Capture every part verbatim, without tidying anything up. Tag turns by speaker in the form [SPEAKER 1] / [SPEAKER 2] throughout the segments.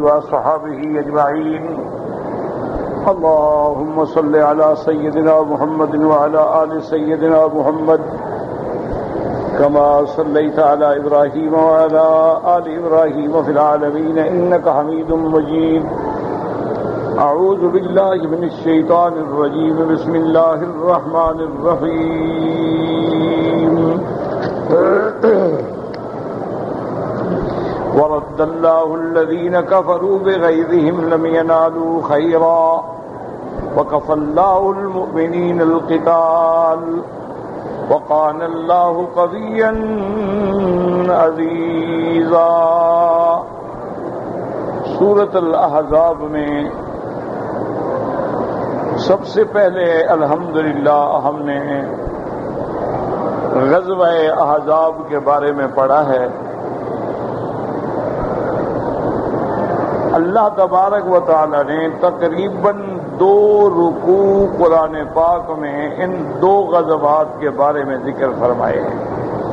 [SPEAKER 1] وأصحابه أجمعين. اللهم صل على سيدنا محمد وعلى آل سيدنا محمد كما صليت على إبراهيم وعلى آل إبراهيم في العالمين إنك حميد مجيد. أعوذ بالله من الشيطان الرجيم. بسم الله الرحمن الرحيم. ورد الله الذين كفروا بغيظهم لم ينالوا خيرا وكفى الله المؤمنين القتال وكان الله قويا عزيزا. سورۃ الاحزاب میں سب سے پہلے الحمدللہ ہم نے غزوہ احزاب کے بارے میں پڑھا ہے. اللہ تبارک و تعالی نے تقریباً دو رکوع قرآن پاک میں ان دو غزوات کے بارے میں ذکر فرمائے ہیں.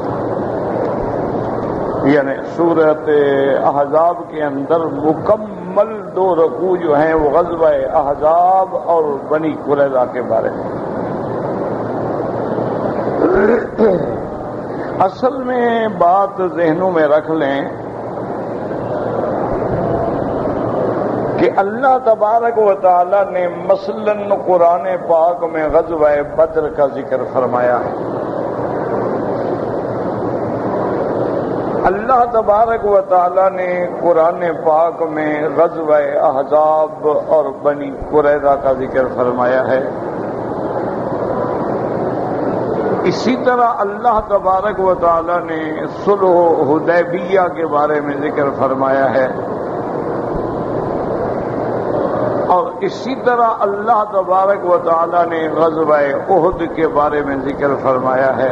[SPEAKER 1] یعنی سورۃ احزاب کے اندر مکمل دو رکوع جو ہیں وہ غزوہ احزاب اور بنی قریظہ کے بارے میں. اصل میں بات ذہنوں میں رکھ لیں کہ اللہ تبارک و تعالی نے مثلاً قرآن پاک میں غزوہ بدر کا ذکر فرمایا ہے. اللہ تبارک و تعالی نے قرآن پاک میں غزوہ احزاب اور بنی قریظہ کا ذکر فرمایا ہے. اسی طرح اللہ تبارک و تعالی نے صلح حدیبیہ کے بارے میں ذکر فرمایا ہے. اور اسی طرح اللہ تبارک و تعالی نے غزوہ احد کے بارے میں ذکر فرمایا ہے.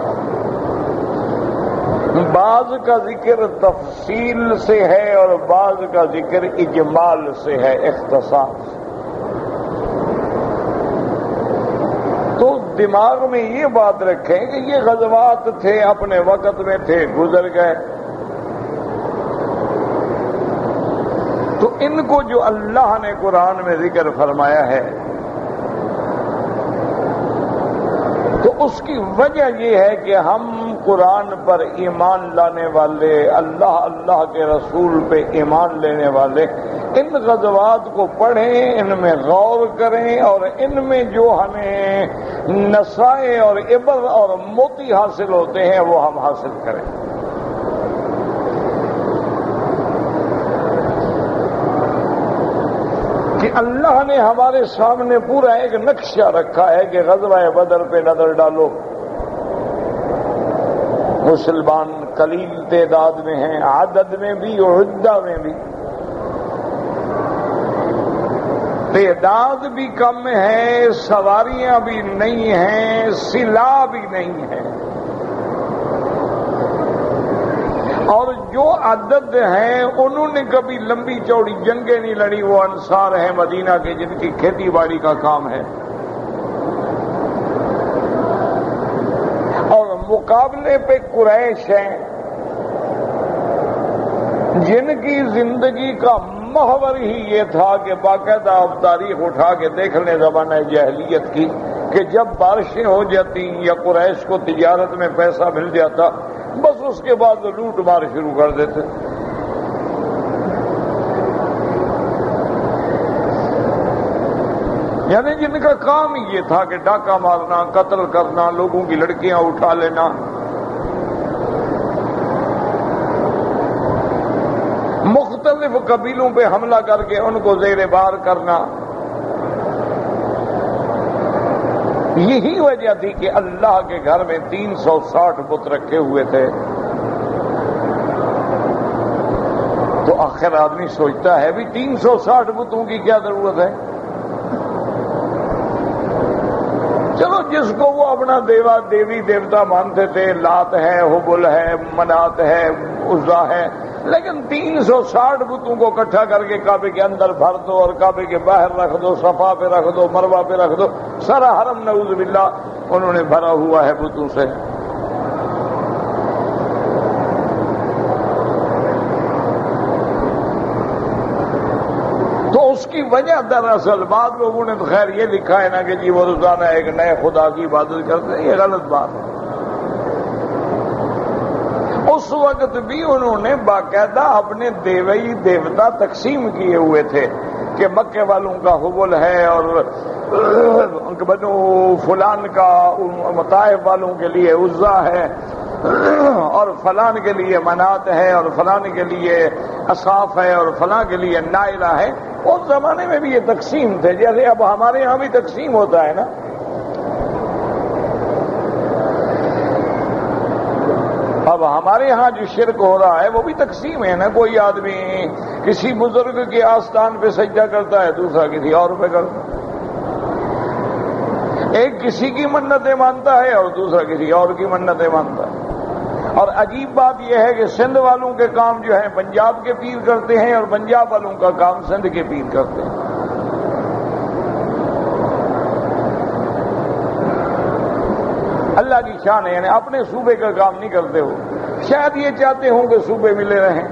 [SPEAKER 1] بعض کا ذکر تفصیل سے ہے اور بعض کا ذکر اجمال سے ہے، اختصاص. تو دماغ میں یہ بات رکھیں کہ یہ غزوات تھے، اپنے وقت میں تھے، گزر گئے. تو ان کو جو اللہ نے قرآن میں ذکر فرمایا ہے تو اس کی وجہ یہ ہے کہ ہم قرآن پر ایمان لانے والے، اللہ اللہ کے رسول پہ ایمان لینے والے ان غزوات کو پڑھیں، ان میں غور کریں اور ان میں جو ہمیں نصائح اور عبر اور موتی حاصل ہوتے ہیں وہ ہم حاصل کریں. کہ اللہ نے ہمارے سامنے پورا ایک نقشہ رکھا ہے کہ غزوہ بدر پہ نظر ڈالو. مسلمان قلیل تعداد میں ہیں، عدد میں بھی اور عدہ میں بھی. تعداد بھی کم ہے، سواریاں بھی نہیں ہیں، سلاح بھی نہیں ہے. اور جو عدد ہیں انہوں نے کبھی لمبی چوڑی جنگیں نہیں لڑی. وہ انصار ہیں مدینہ کے جن کی کھیتی باڑی کا کام ہے. اور مقابلے پہ قریش ہیں جن کی زندگی کا محور ہی یہ تھا کہ باقاعدہ اب تاریخ اٹھا کے دیکھ لیں زمانہ جاہلیت کی کہ جب بارشیں ہو جاتی یا قریش کو تجارت میں پیسہ مل جاتا بس اس کے بعد لوٹ مار شروع کر دیتے. یعنی جن کا کام ہی یہ تھا کہ ڈاکہ مارنا، قتل کرنا، لوگوں کی لڑکیاں اٹھا لینا. مختلف قبیلوں پہ حملہ کر کے ان کو زیر بار کرنا. یہی وجہ تھی کہ اللہ کے گھر میں تین سو ساٹھ بت رکھے ہوئے تھے. تو آخر آدمی سوچتا ہے بھی تین سو ساٹھ بتوں کی کیا ضرورت ہے؟ چلو جس کو وہ اپنا دیوا دیوی دیوتا مانتے تھے، لات ہے، حبل ہے، منات ہے، عزا ہے، لیکن تین سو ساٹھ بتوں کو اکٹھا کر کے کعبے کے اندر بھر دو اور کعبے کے باہر رکھ دو، صفا پہ رکھ دو، مروہ پہ رکھ دو. سارا حرم نعوذ باللہ انہوں نے بھرا ہوا ہے بتوں سے. وجہ دراصل بعض لوگوں نے تو خیر یہ لکھا ہے نا کہ جی وہ روزانہ ایک نئے خدا کی عبادت کرتے ہیں، یہ غلط بات ہے۔ اس وقت بھی انہوں نے باقاعدہ اپنے دیوئی دیوتا تقسیم کیے ہوئے تھے کہ مکے والوں کا حبل ہے اور بنو فلان کا طائف والوں کے لیے عزا ہے اور فلان کے لیے منات ہے اور فلان کے لیے اصاف ہے اور فلاں کے لیے نائلہ ہے۔ اس زمانے میں بھی یہ تقسیم تھے، جیسے اب ہمارے ہاں بھی تقسیم ہوتا ہے نا۔ اب ہمارے ہاں جو شرک ہو رہا ہے وہ بھی تقسیم ہے نا، کوئی آدمی کسی بزرگ کے آستان پہ سجدہ کرتا ہے، دوسرا کسی اور پہ کرتا ہے، ایک کسی کی منتیں مانتا ہے اور دوسرا کسی اور کی منتیں مانتا ہے۔ اور عجیب بات یہ ہے کہ سندھ والوں کے کام جو ہیں پنجاب کے پیر کرتے ہیں اور پنجاب والوں کا کام سندھ کے پیر کرتے ہیں۔ اللہ کی شان ہے، یعنی اپنے صوبے کا کام نہیں کرتے ہو، شاید یہ چاہتے ہوں کہ صوبے ملے رہیں۔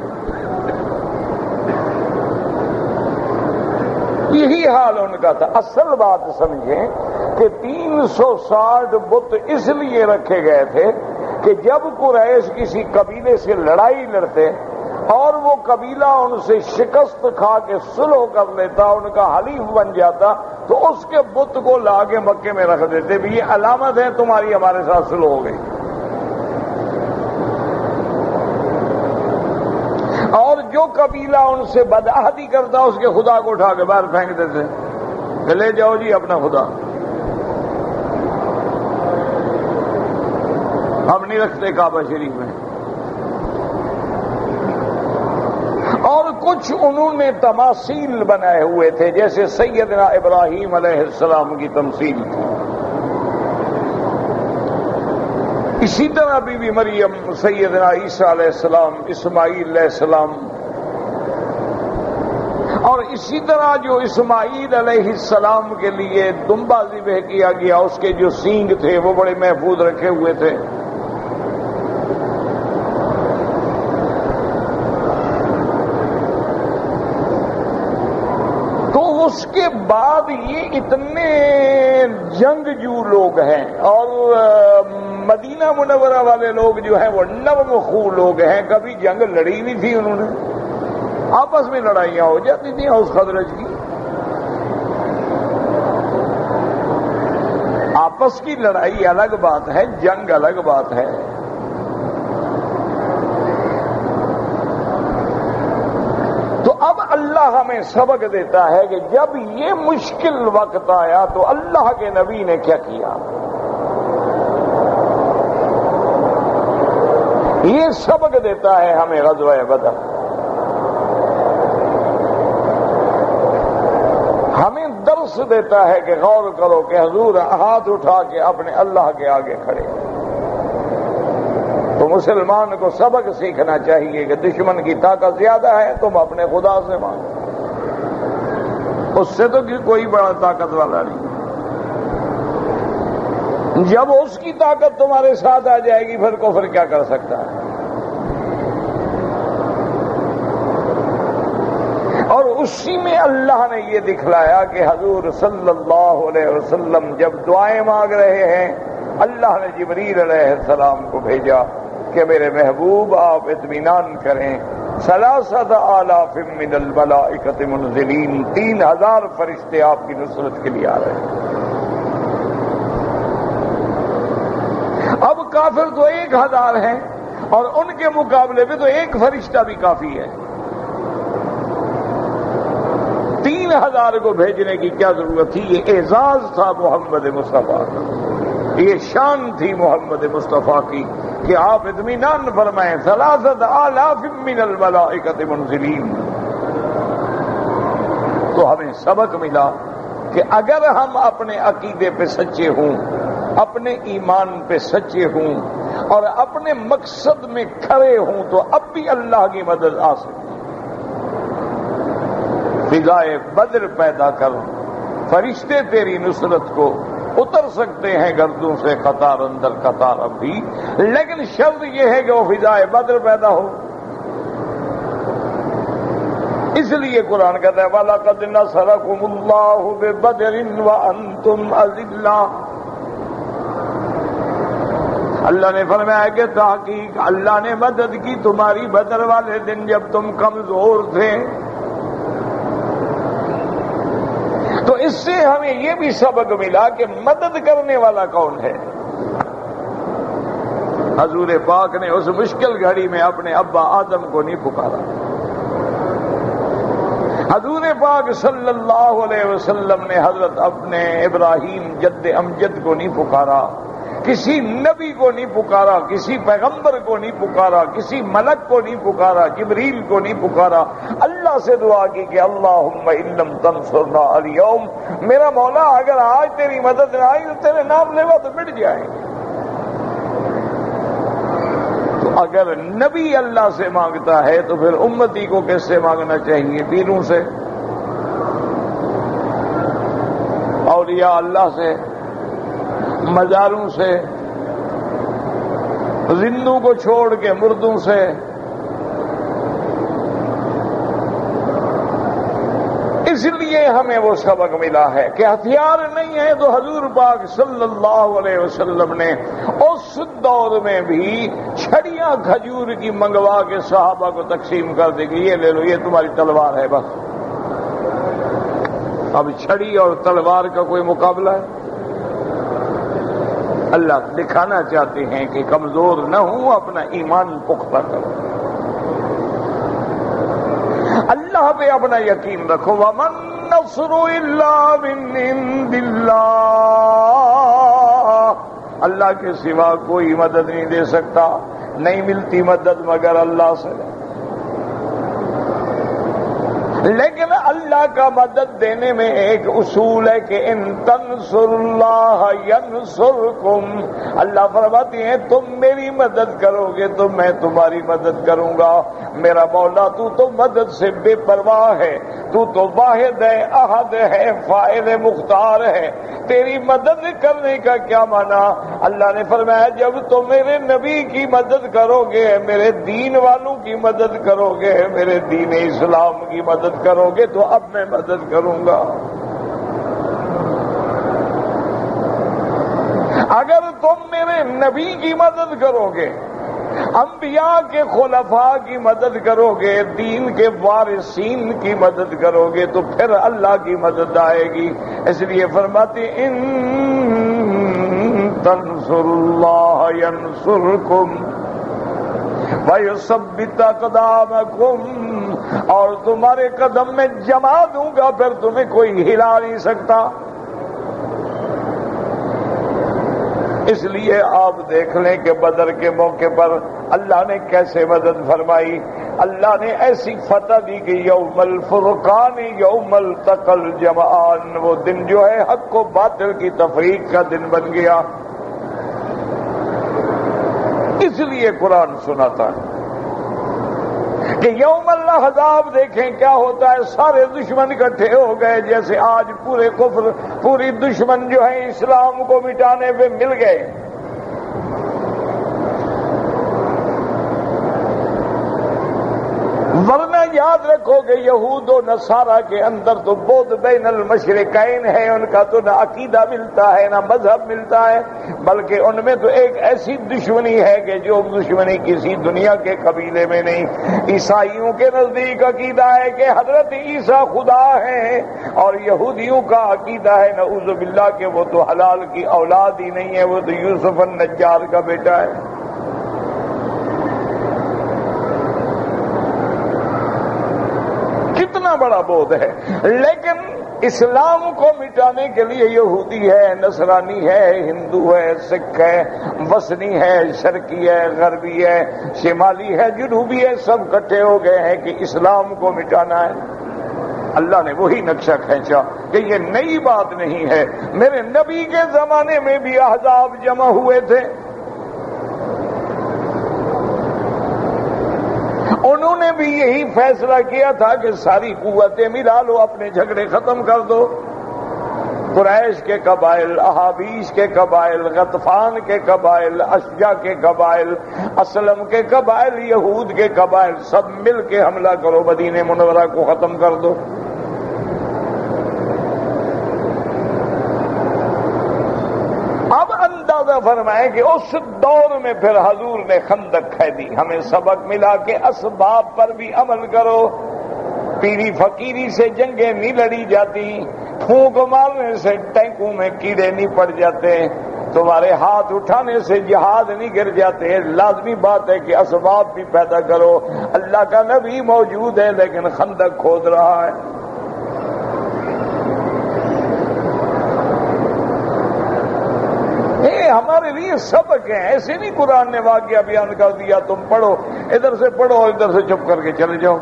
[SPEAKER 1] یہی حال ان کا تھا۔ اصل بات سمجھیں کہ تین سو ساٹھ بت اس لیے رکھے گئے تھے کہ جب قریش کسی قبیلے سے لڑائی لڑتے اور وہ قبیلہ ان سے شکست کھا کے صلح کر لیتا، ان کا حلیف بن جاتا، تو اس کے بت کو لا کے مکے میں رکھ دیتے بھی یہ علامت ہے تمہاری ہمارے ساتھ صلح ہو گئی۔ اور جو قبیلہ ان سے بدعہدی کرتا اس کے خدا کو اٹھا کے باہر پھینک دیتے کہ لے جاؤ جی اپنا خدا، ہم نہیں رکھتے کعبہ شریف میں۔ اور کچھ انہوں نے تماثیل بنائے ہوئے تھے، جیسے سیدنا ابراہیم علیہ السلام کی تمثیل تھی، اسی طرح بی بی مریم، سیدنا عیسیٰ علیہ السلام، اسماعیل علیہ السلام، اور اسی طرح جو اسماعیل علیہ السلام کے لیے دمبا ذبح کیا گیا اس کے جو سینگ تھے وہ بڑے محفوظ رکھے ہوئے تھے۔ اس کے بعد یہ اتنے جنگجو لوگ ہیں اور مدینہ منورہ والے لوگ جو ہیں وہ نرم خو لوگ ہیں، کبھی جنگ لڑی نہیں تھی انہوں نے، آپس میں لڑائیاں ہو جاتی تھیں اس خزرج کی، آپس کی لڑائی الگ بات ہے، جنگ الگ بات ہے۔ تو اب اللہ ہمیں سبق دیتا ہے کہ جب یہ مشکل وقت آیا تو اللہ کے نبی نے کیا کیا، یہ سبق دیتا ہے ہمیں غزوہ بدر، ہمیں درس دیتا ہے کہ غور کرو کہ حضور ہاتھ اٹھا کے اپنے اللہ کے آگے کھڑے، تو مسلمان کو سبق سیکھنا چاہیے کہ دشمن کی طاقت زیادہ ہے تم اپنے خدا سے مانگو، اس سے تو کوئی بڑا طاقت والا نہیں، جب اس کی طاقت تمہارے ساتھ آ جائے گی پھر کفر کیا کر سکتا ہے۔ اور اسی میں اللہ نے یہ دکھلایا کہ حضور صلی اللہ علیہ وسلم جب دعائیں مانگ رہے ہیں اللہ نے جبریل علیہ السلام کو بھیجا کہ میرے محبوب آپ اطمینان کریں، ثلاثۃ آلاف من الملائکۃ منزلین، تین ہزار فرشتے آپ کی نصرت کے لیے آ رہے ہیں۔ اب کافر تو ایک ہزار ہیں اور ان کے مقابلے میں تو ایک فرشتہ بھی کافی ہے، تین ہزار کو بھیجنے کی کیا ضرورت تھی؟ یہ اعزاز تھا محمد مصطفیٰ کا، یہ شان تھی محمد مصطفیٰ کی کہ آپ اطمینان فرمائیں ثلاثۃ آلاف من الملائکۃ منزلین۔ تو ہمیں سبق ملا کہ اگر ہم اپنے عقیدے پہ سچے ہوں، اپنے ایمان پہ سچے ہوں اور اپنے مقصد میں کھڑے ہوں تو اب بھی اللہ کی مدد آ سکتی۔ فضائے بدر پیدا کر، فرشتے تیری نصرت کو اتر سکتے ہیں گردوں سے قطار اندر قطار اب بھی، لیکن شرط یہ ہے کہ وہ فضائے بدر پیدا ہو۔ اس لیے قرآن کہتا ہے وَلَقَدْ نَصَرَكُمُ اللَّهُ بِبَدْرٍ وَأَنْتُمْ أَذِلَّةٌ. اللہ نے فرمایا کہ تحقیق اللہ نے مدد کی تمہاری بدر والے دن جب تم کمزور تھے. تو اس سے ہمیں یہ بھی سبق ملا کہ مدد کرنے والا کون ہے. حضور پاک نے اس مشکل گھڑی میں اپنے ابا آدم کو نہیں پکارا. حضور پاک صلی اللہ علیہ وسلم نے حضرت اپنے ابراہیم جد امجد کو نہیں پکارا، کسی نبی کو نہیں پکارا، کسی پیغمبر کو نہیں پکارا، کسی ملک کو نہیں پکارا، جبریل کو نہیں پکارا. اللہ سے دعا کی کہ اللہم ان لم تنصرنا اليوم، میرا مولا اگر آج تیری مدد نہ آئی تو تیرے نام لیوا تو مٹ جائیں. تو اگر نبی اللہ سے مانگتا ہے تو پھر امتی کو کس سے مانگنا چاہیے؟ پیروں سے، اولیاء اللہ سے، مزاروں سے، زندوں کو چھوڑ کے مردوں سے. اس لیے ہمیں وہ سبق ملا ہے کہ ہتھیار نہیں ہے تو حضور پاک صلی اللہ علیہ وسلم نے اس دور میں بھی چھڑیاں کھجور کی منگوا کے صحابہ کو تقسیم کر دی کہ یہ لے لو، یہ تمہاری تلوار ہے. بس اب چھڑی اور تلوار کا کوئی مقابلہ ہے؟ اللہ دکھانا چاہتے ہیں کہ کمزور نہ ہوں، اپنا ایمان پختہ کرو، اللہ پہ اپنا یقین رکھو. وَمَن نَّصْرُ إِلَّا مِنْ عِندِ اللَّهِ، اللہ کے سوا کوئی مدد نہیں دے سکتا، نہیں ملتی مدد مگر اللہ سے. لیکن اللہ کا مدد دینے میں ایک اصول ہے کہ ان تنصر اللہ ینصرکم، اللہ فرماتی ہیں تم میری مدد کرو گے تو میں تمہاری مدد کروں گا. میرا مولا تو تو مدد سے بے پرواہ ہے، تو تو واحد ہے، احد ہے، فاعل مختار ہے. تیری مدد کرنے کا کیا معنی؟ اللہ نے فرمایا جب تم میرے نبی کی مدد کرو گے، میرے دین والوں کی مدد کرو گے، میرے دین اسلام کی مدد کرو گے تو اب میں مدد کروں گا. اگر تم میرے نبی کی مدد کرو گے، انبیاء کے خلفاء کی مدد کرو گے، دین کے وارثین کی مدد کرو گے تو پھر اللہ کی مدد آئے گی. اس لیے فرماتے ان تنصر اللہ ینصرکم وَيُثَبِّتْ أَقْدَامَكُمْ، اور تمہارے قدم میں جما دوں گا، پھر تمہیں کوئی ہلا نہیں سکتا. اس لیے آپ دیکھ لیں کہ بدر کے موقع پر اللہ نے کیسے مدد فرمائی. اللہ نے ایسی فتح دی کہ یوم الفرقان یوم التقى الجمعان، وہ دن جو ہے حق و باطل کی تفریق کا دن بن گیا. اس لیے قرآن سناتا ہے کہ یوم الاحزاب دیکھیں کیا ہوتا ہے، سارے دشمن اکٹھے ہو گئے، جیسے آج پورے کفر پوری دشمن جو ہے اسلام کو مٹانے پہ مل گئے. ورنہ یاد رکھو کہ یہود و نصارہ کے اندر تو بہت بین المشرقین ہے، ان کا تو نہ عقیدہ ملتا ہے نہ مذہب ملتا ہے، بلکہ ان میں تو ایک ایسی دشمنی ہے کہ جو دشمنی کسی دنیا کے قبیلے میں نہیں. عیسائیوں کے نزدیک عقیدہ ہے کہ حضرت عیسیٰ خدا ہیں، اور یہودیوں کا عقیدہ ہے نعوذ باللہ کہ وہ تو حلال کی اولاد ہی نہیں ہے، وہ تو یوسف النجار کا بیٹا ہے. کتنا بڑا بودھ ہے. لیکن اسلام کو مٹانے کے لیے یہودی ہے، نصرانی ہے، ہندو ہے، سکھ ہے، وثنی ہے، شرقی ہے، غربی ہے، شمالی ہے، جنوبی ہے، سب اکٹھے ہو گئے ہیں کہ اسلام کو مٹانا ہے. اللہ نے وہی نقشہ کھینچا کہ یہ نئی بات نہیں ہے. میرے نبی کے زمانے میں بھی احزاب جمع ہوئے تھے، انہوں نے بھی یہی فیصلہ کیا تھا کہ ساری قوتیں ملا لو، اپنے جھگڑے ختم کر دو. قریش کے قبائل، احابیش کے قبائل، غطفان کے قبائل، اشجع کے قبائل، اسلم کے قبائل، یہود کے قبائل، سب مل کے حملہ کرو، مدینہ منورہ کو ختم کر دو۔ اب اندازہ فرمائیں کہ اس دور میں پھر حضور نے خندق کھیدی، ہمیں سبق ملا کہ اسباب پر بھی عمل کرو، پیری فقیری سے جنگیں نہیں لڑی جاتی، پھونک مارنے سے ٹینکوں میں کیڑے نہیں پڑ جاتے، تمہارے ہاتھ اٹھانے سے جہاد نہیں گر جاتے، لازمی بات ہے کہ اسباب بھی پیدا کرو۔ اللہ کا نبی موجود ہے لیکن خندق کھود رہا ہے۔ یہ ہمارے لیے سبق ہے، ایسے نہیں قرآن نے واقعہ بیان کر دیا تم پڑھو، ادھر سے پڑھو ادھر سے چپ کر کے چلے جاؤ،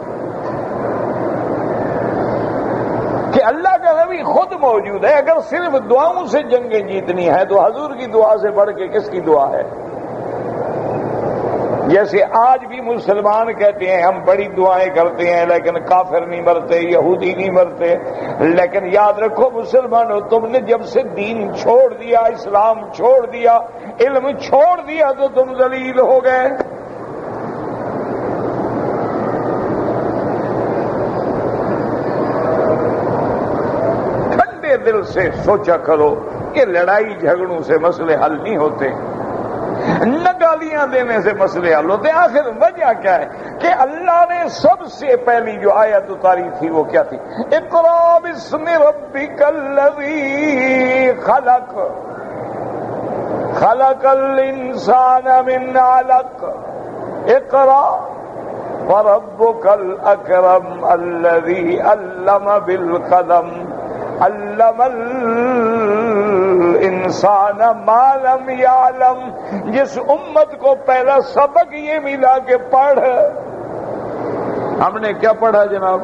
[SPEAKER 1] کہ اللہ کا نبی خود موجود ہے۔ اگر صرف دعاؤں سے جنگیں جیتنی ہے تو حضور کی دعا سے بڑھ کے کس کی دعا ہے؟ جیسے آج بھی مسلمان کہتے ہیں ہم بڑی دعائیں کرتے ہیں لیکن کافر نہیں مرتے، یہودی نہیں مرتے، لیکن یاد رکھو مسلمانوں، تم نے جب سے دین چھوڑ دیا، اسلام چھوڑ دیا، علم چھوڑ دیا تو تم ذلیل ہو گئے۔ ٹھنڈے دل سے سوچا کرو کہ لڑائی جھگڑوں سے مسئلے حل نہیں ہوتے، نہ گالیاں دینے سے مسئلے حل ہوتے۔ آخر وجہ کیا ہے کہ اللہ نے سب سے پہلی جو آیت اتاری تھی وہ کیا تھی؟ اقرأ باسم ربک الذی خلق خلق الانسان من علق اقرأ وربک الاکرم الذی علم بالقلم علم الانسان ما لم یعلم۔ جس امت کو پہلا سبق یہ ملا کہ پڑھ، ہم نے کیا پڑھا جناب؟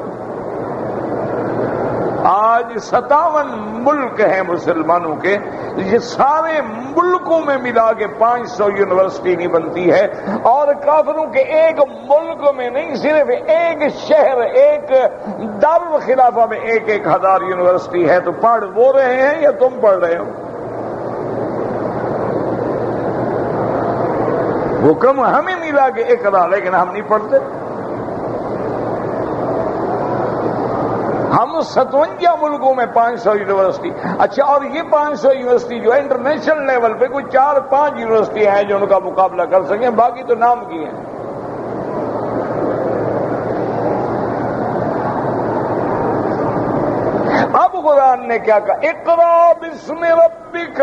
[SPEAKER 1] آج ستاون ملک ہیں مسلمانوں کے، یہ سارے ملکوں میں ملا کے پانچ سو یونیورسٹی نہیں بنتی ہے، اور کافروں کے ایک ملک میں نہیں، صرف ایک شہر، ایک دارالخلافہ میں ایک ایک ہزار یونیورسٹی ہے۔ تو پڑھ وہ رہے ہیں یا تم پڑھ رہے ہو؟ حکم ہمیں ملا کہ اقرا، لیکن ہم نہیں پڑھتے۔ ہم ستوجا ملکوں میں پانچ سو یونیورسٹی، اچھا، اور یہ پانچ سو یونیورسٹی جو انٹرنیشنل لیول پہ کوئی چار پانچ یونیورسٹی ہیں جو ان کا مقابلہ کر سکیں، باقی تو نام کی ہیں۔ اب قرآن نے کیا کہا؟ اقرأ باسم ربک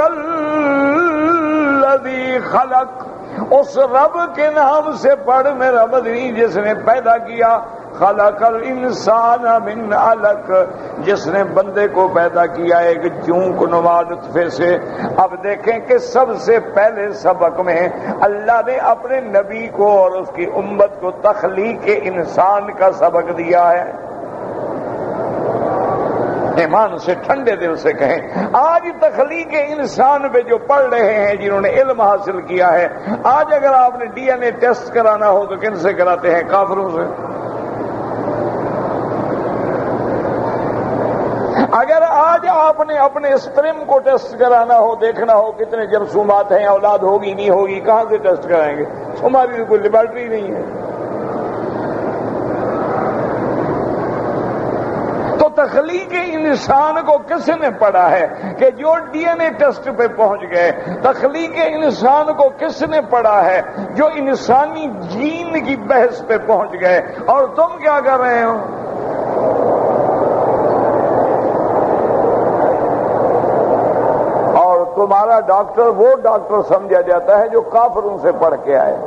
[SPEAKER 1] الذی خلق، اس رب کے نام سے پڑھ میرا مدنی جس نے پیدا کیا، خلق الانسان من علق، جس نے بندے کو پیدا کیا ایک جونک نما نطفے سے۔ اب دیکھیں کہ سب سے پہلے سبق میں اللہ نے اپنے نبی کو اور اس کی امت کو تخلیق انسان کا سبق دیا ہے۔ ایمان سے ٹھنڈے دل سے کہیں، آج تخلیق انسان پہ جو پڑھ رہے ہیں جنہوں نے علم حاصل کیا ہے، آج اگر آپ نے ڈی این اے ٹیسٹ کرانا ہو تو کن سے کراتے ہیں؟ کافروں سے۔ اگر آج آپ نے اپنے اسپرم کو ٹیسٹ کرانا ہو، دیکھنا ہو کتنے جرثومات ہیں، اولاد ہوگی نہیں ہوگی، کہاں سے ٹیسٹ کرائیں گے؟ ہماری کوئی لیبارٹری نہیں ہے۔ تو تخلیق انسان کو کس نے پڑھا ہے کہ جو ڈی این اے ٹیسٹ پہ پہنچ گئے؟ تخلیق انسان کو کس نے پڑھا ہے جو انسانی جین کی بحث پہ پہنچ گئے؟ اور تم کیا کر رہے ہو؟ اور تمہارا ڈاکٹر وہ ڈاکٹر سمجھا جاتا ہے جو کافروں سے پڑھ کے آئے،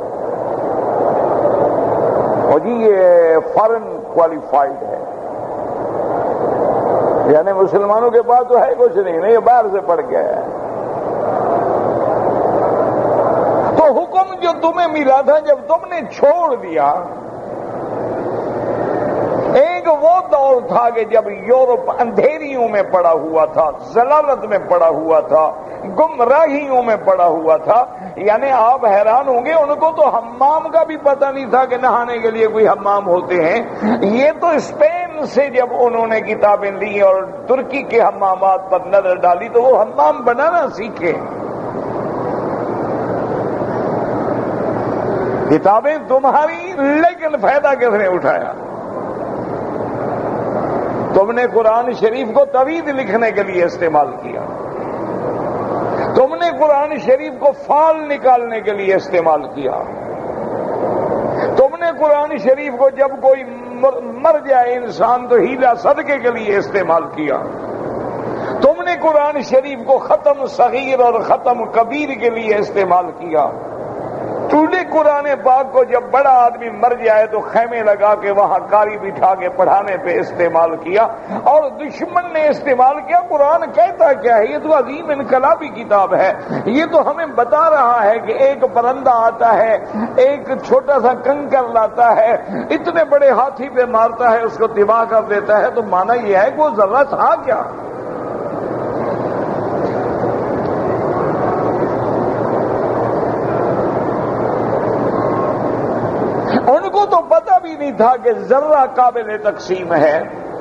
[SPEAKER 1] اور جی یہ فارن کوالیفائڈ ہے، یعنی مسلمانوں کے پاس تو ہے کچھ نہیں، نہیں یہ باہر سے پڑھ کے آیا ہے۔ تو حکم جو تمہیں ملا تھا جب تم نے چھوڑ دیا، ایک وہ دور تھا کہ جب یورپ اندھیریوں میں پڑا ہوا تھا، ضلالت میں پڑا ہوا تھا، گمراہیوں میں پڑا ہوا تھا، یعنی آپ حیران ہوں گے ان کو تو حمام کا بھی پتہ نہیں تھا کہ نہانے کے لیے کوئی حمام ہوتے ہیں۔ یہ تو اسپین اسپین سے جب انہوں نے کتابیں لی اور ترکی کے حمامات پر نظر ڈالی تو وہ حمام بنانا سیکھے. کتابیں تمہاری لیکن فائدہ کس نے اٹھایا؟ تم نے قرآن شریف کو توید لکھنے کے لیے استعمال کیا. تم نے قرآن شریف کو فال نکالنے کے لیے استعمال کیا. تم نے قرآن شریف کو جب کوئی مر جائے انسان تو ہیلا صدقے کے لیے استعمال کیا. تم نے قرآن شریف کو ختم صغیر اور ختم کبیر کے لیے استعمال کیا. تو نے قرآن پاک کو جب بڑا آدمی مر جائے تو خیمے لگا کے وہاں قاری بٹھا کے پڑھانے پہ استعمال کیا. اور دشمن نے استعمال کیا. قرآن کہتا کیا ہے؟ یہ تو عظیم انقلابی کتاب ہے. یہ تو ہمیں بتا رہا ہے کہ ایک پرندہ آتا ہے، ایک چھوٹا سا کنکر لاتا ہے، اتنے بڑے ہاتھی پہ مارتا ہے، اس کو تباہ کر دیتا ہے. تو مانا یہ ہے کہ وہ ذرہ تھا کیا؟ ان کو تو پتہ بھی نہیں تھا کہ ذرہ قابل تقسیم ہے.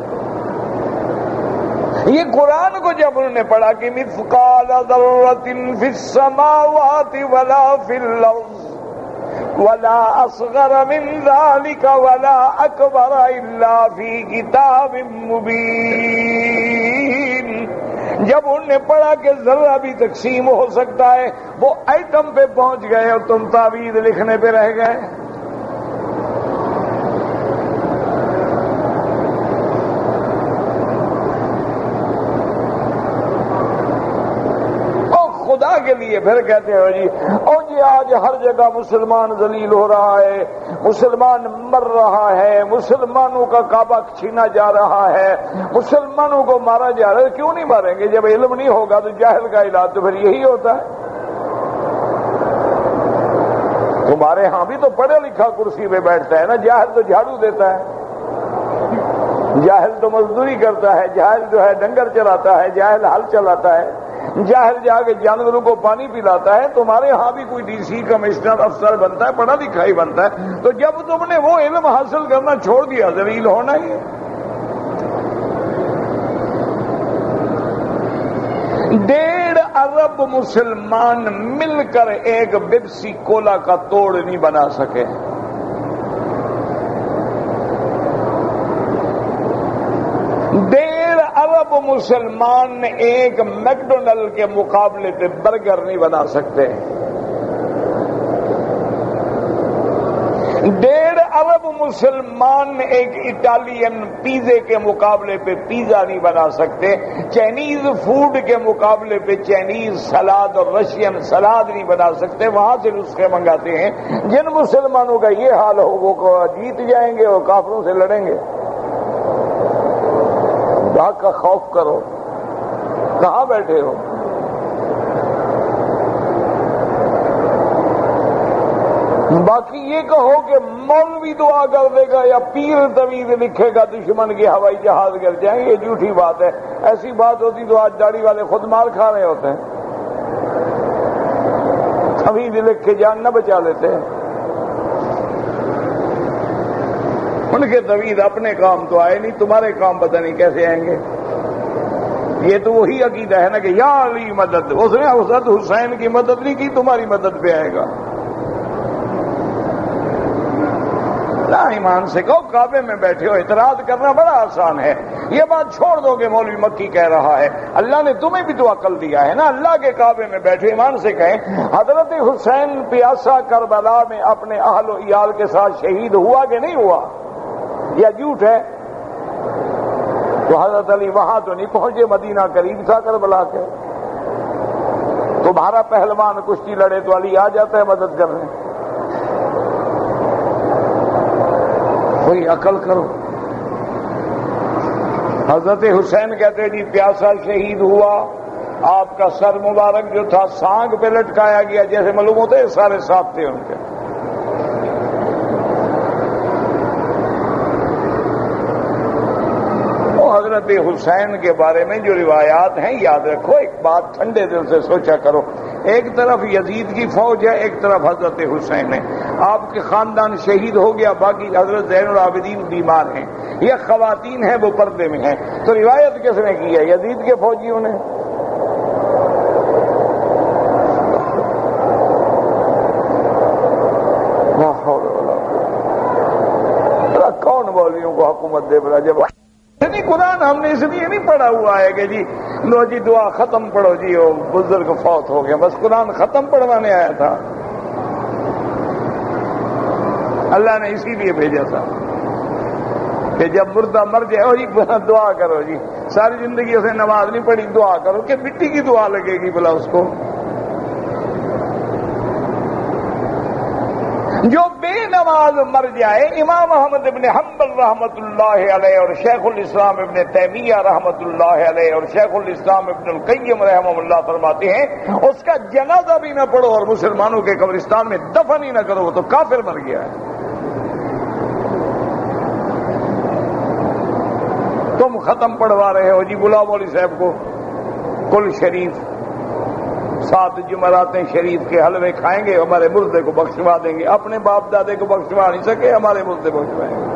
[SPEAKER 1] یہ قرآن کو جب انہوں نے پڑھا کہ مثقال ذرۃ فی السماوات ولا فی الارض ولا اصغر من ذلك ولا اکبر الا فی کتاب مبین، جب انہوں نے پڑھا کہ ذرہ بھی تقسیم ہو سکتا ہے وہ ایٹم پہ پہنچ گئے اور تم تعویذ لکھنے پہ رہ گئے. خدا کے لیے پھر کہتے ہو جی اور جی آج ہر جگہ مسلمان ذلیل ہو رہا ہے، مسلمان مر رہا ہے، مسلمانوں کا کعبہ چھینا جا رہا ہے، مسلمانوں کو مارا جا رہا ہے. کیوں نہیں ماریں گے؟ جب علم نہیں ہوگا تو جاہل کا علاج تو پھر یہی ہوتا ہے. تمہارے ہاں بھی تو پڑھا لکھا کرسی پہ بیٹھتا ہے نا، جاہل تو جھاڑو دیتا ہے، جاہل تو مزدوری کرتا ہے، جاہل جو ہے ڈنگر چلاتا ہے، جاہل ہل چلاتا ہے، جاہل جا کے جانوروں کو پانی پلاتا ہے. تمہارے ہاں بھی کوئی ڈی سی کمشنر افسر بنتا ہے، پڑھا لکھا ہی بنتا ہے. تو جب تم نے وہ علم حاصل کرنا چھوڑ دیا ذلیل ہونا ہی. ڈیڑھ ارب مسلمان مل کر ایک بپسی کولا کا توڑ نہیں بنا سکے. ڈیڑھ ارب مسلمان ایک میکڈونلڈ کے مقابلے پہ برگر نہیں بنا سکتے. ڈیڑھ ارب مسلمان ایک اٹالین پیزے کے مقابلے پہ پیزا نہیں بنا سکتے. چائنیز فوڈ کے مقابلے پہ چائنیز سلاد اور رشین سلاد نہیں بنا سکتے. وہاں سے نسخے منگاتے ہیں. جن مسلمانوں کا یہ حال ہو وہ جیت جائیں گے اور کافروں سے لڑیں گے. اللہ کا خوف کرو. کہاں بیٹھے ہو؟ باقی یہ کہو کہ مولوی دعا کر دے گا یا پیر توید لکھے گا دشمن کے ہوائی جہاز گر جائیں گے، یہ جھوٹی بات ہے. ایسی بات ہوتی تو آج داڑھی والے خود مار کھا رہے ہوتے ہیں. توید لکھ کے جان نہ بچا لیتے. ان کے توید اپنے کام تو آئے نہیں، تمہارے کام پتہ نہیں کیسے آئیں گے. یہ تو وہی عقیدہ ہے نا کہ یا علی مدد. اس نے حضرت حسین کی مدد نہیں کی، تمہاری مدد پہ آئے گا. لا ایمان سے کہو کعبے میں بیٹھے ہو، اعتراض کرنا بڑا آسان ہے. یہ بات چھوڑ دو کہ مولوی مکی کہہ رہا ہے. اللہ نے تمہیں بھی تو عقل دیا ہے نا. اللہ کے کعبے میں بیٹھے ایمان سے کہیں حضرت حسین پیاسا کربلا میں اپنے اہل و عیال کے ساتھ شہید ہوا کہ نہیں ہوا؟ یا جھوٹ ہے؟ تو حضرت علی وہاں تو نہیں پہنچے، مدینہ قریب تھا کربلا کے. تمہارا پہلوان کشتی لڑے تو علی آ جاتا ہے مدد کرنے. کوئی عقل کرو. حضرت حسین کہتے جی پیاسا شہید ہوا، آپ کا سر مبارک جو تھا سانگ پہ لٹکایا گیا، جیسے معلوم ہوتے ہیں سارے ساتھ تھے ان کے. حضرت حسین کے بارے میں جو روایات ہیں یاد رکھو. ایک بات ٹھنڈے دل سے سوچا کرو. ایک طرف یزید کی فوج ہے، ایک طرف حضرت حسین ہے. آپ کے خاندان شہید ہو گیا، باقی حضرت زین العابدین بیمار ہیں، یا خواتین ہیں وہ پردے میں ہیں، تو روایت کس نے کی ہے؟ یزید کے فوجیوں نے۔ کون مولویوں کو حکومت دے بلا؟ جب نہیں قرآن ہم نے اس لیے نہیں پڑھا ہوا ہے کہ جی لو جی دعا ختم پڑھو جی وہ بزرگ فوت ہو گیا، بس قرآن ختم پڑھوانے آیا تھا، اللہ نے اسی لیے بھیجا تھا کہ جب مردہ مر جائے ہو جی دعا کرو جی، ساری زندگی اسے نماز نہیں پڑھی، دعا کرو، کہ مٹی کی دعا لگے گی بلا اس کو؟ جو بے نماز مر جائے، امام احمد ابن حنبل رحمت اللہ علیہ اور شیخ الاسلام ابن تیمیہ رحمت اللہ علیہ اور شیخ الاسلام ابن القیم رحمہ اللہ فرماتے ہیں اس کا جنازہ بھی نہ پڑھو اور مسلمانوں کے قبرستان میں دفن ہی نہ کرو، وہ تو کافر مر گیا ہے۔ تم ختم پڑھوا رہے ہو جی، بلاؤ مولوی صاحب کو، کل شریف سات جمعراتیں شریف کے حلوے کھائیں گے، ہمارے مردے کو بخشوا دیں گے، اپنے باپ دادے کو بخشوا نہیں سکے، ہمارے مردے بخشوائیں گے۔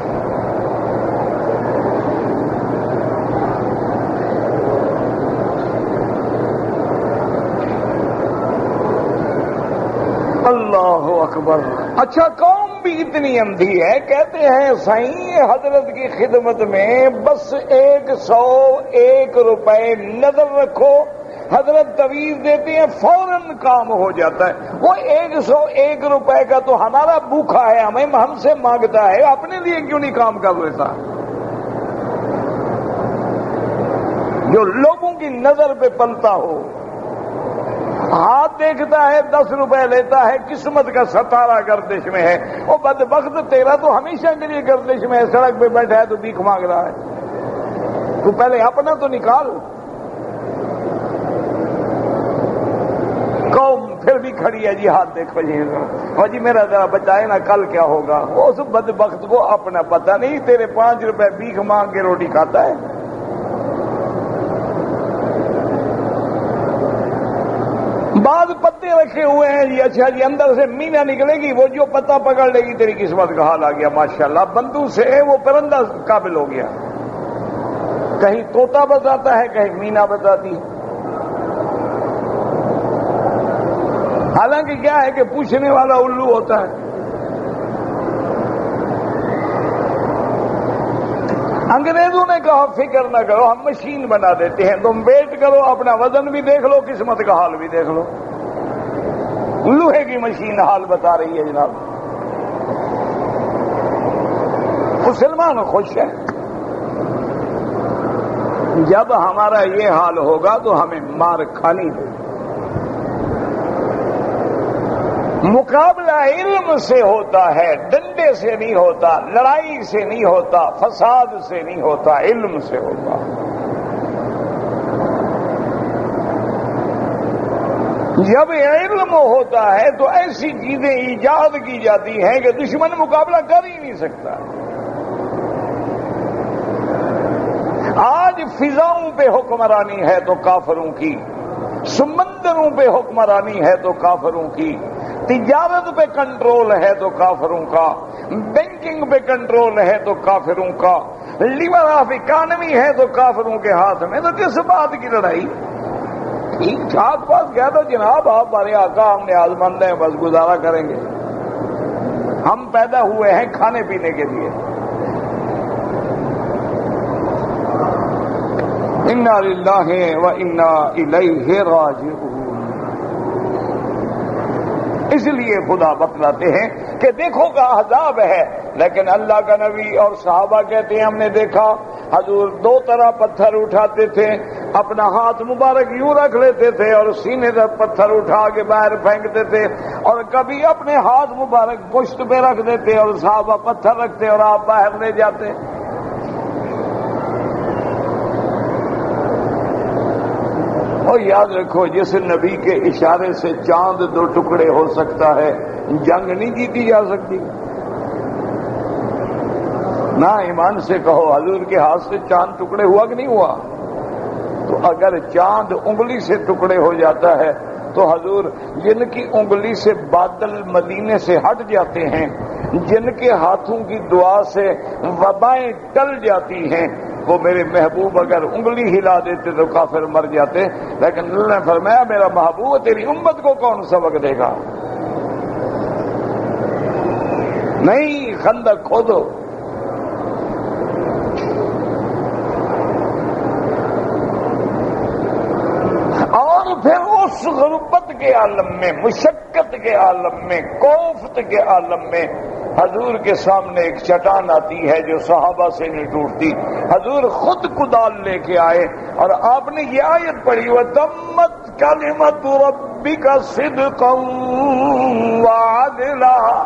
[SPEAKER 1] اللہ اکبر۔ اچھا قوم بھی اتنی اندھی ہے، کہتے ہیں سائیں حضرت کی خدمت میں بس ایک سو ایک روپے نظر رکھو، حضرت تویز دیتے ہیں فوراً کام ہو جاتا ہے۔ وہ ایک سو ایک روپے کا تو ہمارا بھوکھا ہے، ہمیں ہم سے مانگتا ہے، اپنے لیے کیوں نہیں کام کر لیتا؟ جو لوگوں کی نظر پہ پلتا ہو، ہاتھ دیکھتا ہے دس روپے لیتا ہے، قسمت کا ستارہ گردش میں ہے، وہ بدبخت تیرا تو ہمیشہ کے لیے گردش میں ہے، سڑک پہ بیٹھا ہے تو بھیک مانگ رہا ہے، تو پہلے اپنا تو نکال۔ قوم پھر بھی کھڑی ہے جی، ہاتھ دیکھو جی، اور جی میرا ذرا بچائے نا کل کیا ہوگا۔ اس بدبخت کو اپنا پتہ نہیں، تیرے پانچ روپے بھیک مانگ کے روٹی کھاتا ہے۔ بعض پتے رکھے ہوئے ہیں جی، اچھا جی اندر سے مینا نکلے گی، وہ جو پتا پکڑ لے گی تیری قسمت کا حال آ گیا، ماشاءاللہ بندو سے وہ پرندہ قابل ہو گیا، کہیں طوطا بتاتا ہے کہیں مینا بتاتی ہے۔ حالانکہ کیا ہے کہ پوچھنے والا الو ہوتا ہے۔ انگریزوں نے کہا فکر نہ کرو، ہم مشین بنا دیتے ہیں، تم ویٹ کرو، اپنا وزن بھی دیکھ لو، قسمت کا حال بھی دیکھ لو۔ لوہے کی مشین حال بتا رہی ہے جناب۔ مسلمان خوش ہے، جب ہمارا یہ حال ہوگا تو ہمیں مار کھانی ہوگی۔ مقابلہ علم سے ہوتا ہے، ڈنڈے سے نہیں ہوتا، لڑائی سے نہیں ہوتا، فساد سے نہیں ہوتا، علم سے ہوتا۔ جب علم ہوتا ہے تو ایسی چیزیں ایجاد کی جاتی ہیں کہ دشمن مقابلہ کر ہی نہیں سکتا۔ آج فضاؤں پہ حکمرانی ہے تو کافروں کی، سمندروں پہ حکمرانی ہے تو کافروں کی، تجارت پہ کنٹرول ہے تو کافروں کا، بینکنگ پہ کنٹرول ہے تو کافروں کا، لیور آف اکانومی ہے تو کافروں کے ہاتھ میں، تو کس بات کی لڑائی؟ ٹھیک ٹھاک بات کہہ دو جناب، آپ ہمارے آقا ہم نیاز مند ہیں، بس گزارا کریں گے، ہم پیدا ہوئے ہیں کھانے پینے کے لیے۔ انا للہ و انا الیہ راجعون۔ اس لیے خدا بتلاتے ہیں کہ دیکھو کا عذاب ہے، لیکن اللہ کا نبی اور صحابہ کہتے ہیں ہم نے دیکھا حضور دو طرح پتھر اٹھاتے تھے، اپنا ہاتھ مبارک یوں رکھ لیتے تھے اور سینے سے پتھر اٹھا کے باہر پھینکتے تھے، اور کبھی اپنے ہاتھ مبارک پشت پہ رکھ دیتے اور صحابہ پتھر رکھتے اور آپ باہر لے جاتے۔ اور یاد رکھو جس نبی کے اشارے سے چاند دو ٹکڑے ہو سکتا ہے، جنگ نہیں جیتی جا سکتی۔ نہ ایمان سے کہو حضور کے ہاتھ سے چاند ٹکڑے ہوا کہ نہیں ہوا؟ تو اگر چاند انگلی سے ٹکڑے ہو جاتا ہے تو حضور جن کی انگلی سے بادل مدینے سے ہٹ جاتے ہیں، جن کے ہاتھوں کی دعا سے وبائیں ٹل جاتی ہیں، وہ میرے محبوب اگر انگلی ہلا دیتے تو کافر مر جاتے، لیکن اللہ نے فرمایا میرا محبوب تیری امت کو کون سبق دے گا؟ نہیں، خندق کھودو۔ اور پھر اس غربت کے عالم میں، مشقت کے عالم میں، کوفت کے عالم میں حضور کے سامنے ایک چٹان آتی ہے جو صحابہ سے نہیں ٹوٹتی۔ حضور خود کدال لے کے آئے اور آپ نے یہ آیت پڑھی وَتَمَّتْ كَلِمَتُ رَبِّكَ صِدْقًا وَعَدْلًا۔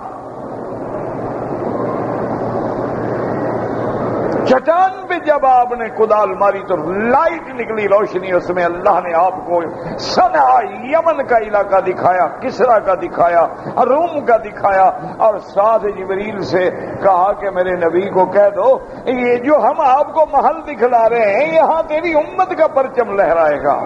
[SPEAKER 1] چٹان پہ جب آپ نے کدال ماری تو لائٹ نکلی، روشنی، اس میں اللہ نے آپ کو صنع یمن کا علاقہ دکھایا، کسرا کا دکھایا، روم کا دکھایا، اور ساتھ جبریل سے کہا کہ میرے نبی کو کہہ دو یہ جو ہم آپ کو محل دکھلا رہے ہیں یہاں تیری امت کا پرچم لہرائے گا۔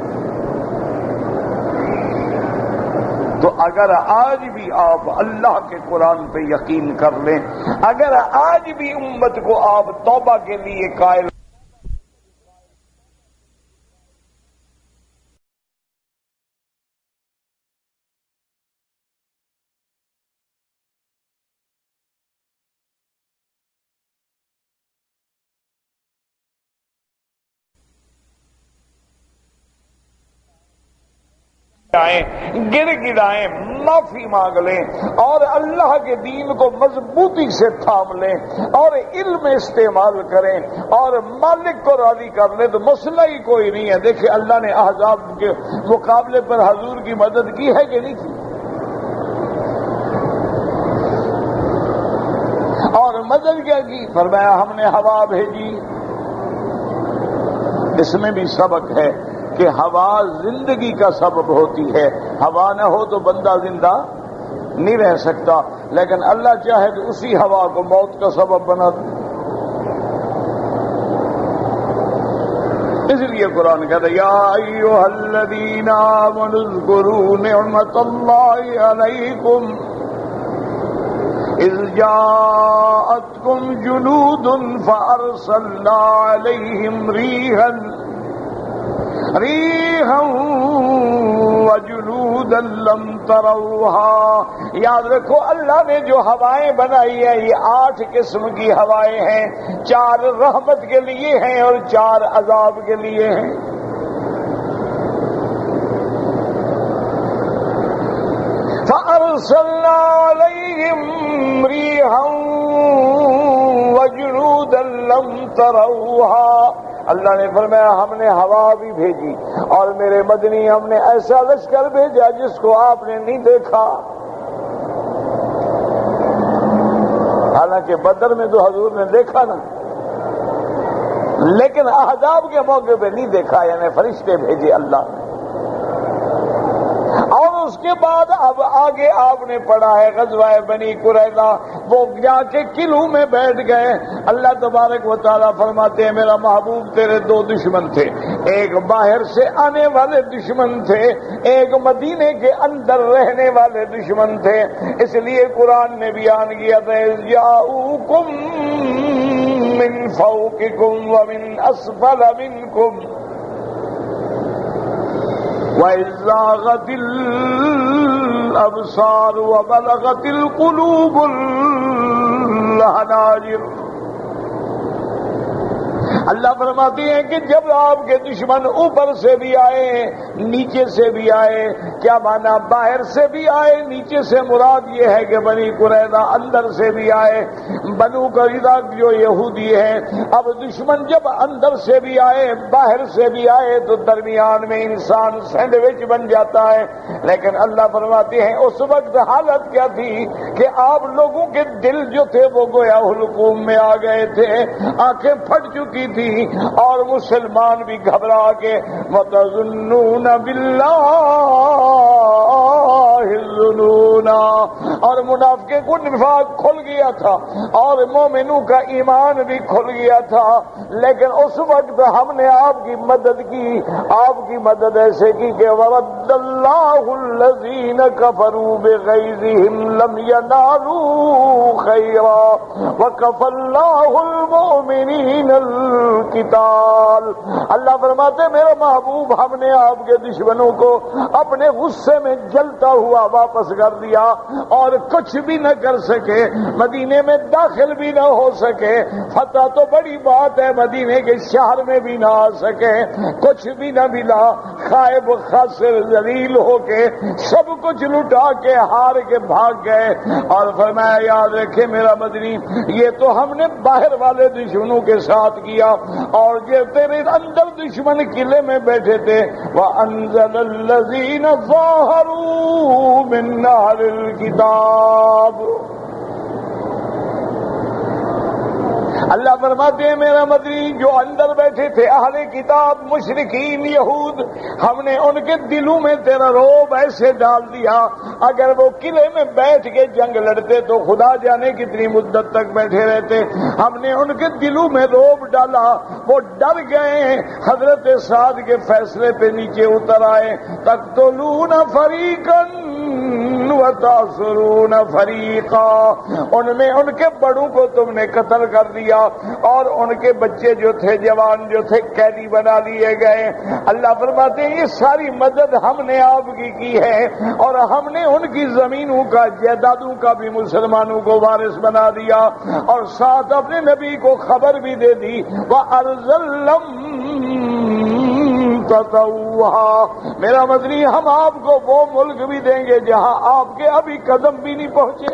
[SPEAKER 1] تو اگر آج بھی آپ اللہ کے قرآن پہ یقین کر لیں، اگر آج بھی امت کو آپ توبہ کے لیے قائل گر گرائیں، معافی مانگ لیں اور اللہ کے دین کو مضبوطی سے تھام لیں اور علم استعمال کریں اور مالک کو راضی کر لیں تو مسئلہ ہی کوئی نہیں ہے۔ دیکھیں اللہ نے احزاب کے مقابلے پر حضور کی مدد کی ہے کہ نہیں کی؟ اور مدد کیا کی؟ فرمایا ہم نے ہوا بھیجی۔ اس میں بھی سبق ہے کہ ہوا زندگی کا سبب ہوتی ہے، ہوا نہ ہو تو بندہ زندہ نہیں رہ سکتا، لیکن اللہ چاہے تو اسی ہوا کو موت کا سبب بنا دے۔ اس لیے قرآن کہتا ہے یا ایھا الذین آمنوا اذکروا نعمت اللہ علیکم اذ جاءتکم جنود فارسلنا علیہم ریحا ریحا وجنودا لم تروها۔ یاد رکھو اللہ نے جو ہوائیں بنائی ہیں یہ آٹھ قسم کی ہوائیں ہیں، چار رحمت کے لیے ہیں اور چار عذاب کے لیے ہیں۔ فأرسلنا عليهم ريحا وجنودا لم تروها۔ اللہ نے فرمایا ہم نے ہوا بھی بھیجی اور میرے مدنی ہم نے ایسا لشکر بھیجا جس کو آپ نے نہیں دیکھا۔ حالانکہ بدر میں تو حضور نے دیکھا نا، لیکن احزاب کے موقع پہ نہیں دیکھا، یعنی فرشتے بھیجے اللہ نے۔ اور اس کے بعد اب آگے آپ نے پڑھا ہے غزوہ بنی قریظہ، وہ جا کے قلعوں میں بیٹھ گئے۔ اللہ تبارک و تعالیٰ فرماتے ہیں میرا محبوب تیرے دو دشمن تھے، ایک باہر سے آنے والے دشمن تھے، ایک مدینے کے اندر رہنے والے دشمن تھے۔ اس لیے قرآن نے بیان کیا تھا جاؤکم من فوقکم ومن اسفل منکم وَإِذْ زَاغَتِ الْأَبْصَارُ وَبَلَغَتِ الْقُلُوبُ الْحَنَاجِرَ۔ اللہ فرماتی ہیں کہ جب آپ کے دشمن اوپر سے بھی آئے نیچے سے بھی آئے، کیا مانا باہر سے بھی آئے، نیچے سے مراد یہ ہے کہ بنی قریظہ اندر سے بھی آئے، بنو قریظہ جو یہودی ہیں، اب دشمن جب اندر سے بھی آئے باہر سے بھی آئے تو درمیان میں انسان سینڈوچ بن جاتا ہے۔ لیکن اللہ فرماتے ہیں اس وقت حالت کیا تھی کہ آپ لوگوں کے دل جو تھے وہ گویا حلقوم میں آ گئے تھے، آنکھیں پھٹ چکی تھی اور مسلمان بھی گھبرا کے وَتَظُنُّونَ بِاللَّهِ الظُّنُونَ، اور اور منافقے کو نفاق کھل گیا تھا اور مومنوں کا ایمان بھی کھل گیا تھا، لیکن اس وقت ہم نے آپ کی مدد کی، آپ کی مدد ایسے کی کہ وَرَدَّ اللَّهُ الَّذِينَ كَفَرُوا بِغَيْظِهِمْ لَمْ يَنَالُوا خَيْرًا وَكَفَى اللَّهُ الْمُؤْمِنِينَ الْقِتَالَ۔ اللہ فرماتے میرا محبوب ہم نے آپ کے دشمنوں کو اپنے غصے میں جلتا ہوا واپس کر دیا اور کچھ بھی نہ کر سکے، مدینے میں داخل بھی نہ ہو سکے، فتح تو بڑی بات ہے، مدینے کے شہر میں بھی نہ آ سکے، کچھ بھی نہ ملا، خائب خاسر ذلیل ہو کے سب کچھ لٹا کے ہار کے بھاگ گئے۔ اور فرمایا یاد رکھے میرا مدنی، یہ تو ہم نے باہر والے دشمنوں کے ساتھ کیا، اور یہ تیرے اندر دشمن قلعے میں بیٹھے تھے، وَأَنزَلَ الَّذِينَ ظَاهَرُوا مِنْ أَهْلِ الْكِتَابِ۔ اللہ فرماتے ہیں میرا مدنی جو اندر بیٹھے تھے اہل کتاب مشرکین یہود، ہم نے ان کے دلوں میں تیرا روب ایسے ڈال دیا، اگر وہ قلعے میں بیٹھ کے جنگ لڑتے تو خدا جانے کتنی مدت تک بیٹھے رہتے، ہم نے ان کے دلوں میں روب ڈالا، وہ ڈر گئے، حضرت سعد کے فیصلے پہ نیچے اتر آئے، تقتلون فریقا وتأسرون فریقا، ان میں ان کے بڑوں کو تم نے قتل کر دیا اور ان کے بچے جو تھے جوان جو تھے قیدی بنا لیے گئے۔ اللہ فرماتے ہیں یہ ساری مدد ہم نے آپ کی کی ہے، اور ہم نے ان کی زمینوں کا جائیدادوں کا بھی مسلمانوں کو وارث بنا دیا، اور ساتھ اپنے نبی کو خبر بھی دے دی، وَأَرْزَلَّمْ تَتَوْهَا، میرا مدنی ہم آپ کو وہ ملک بھی دیں گے جہاں آپ کے ابھی قدم بھی نہیں پہنچے۔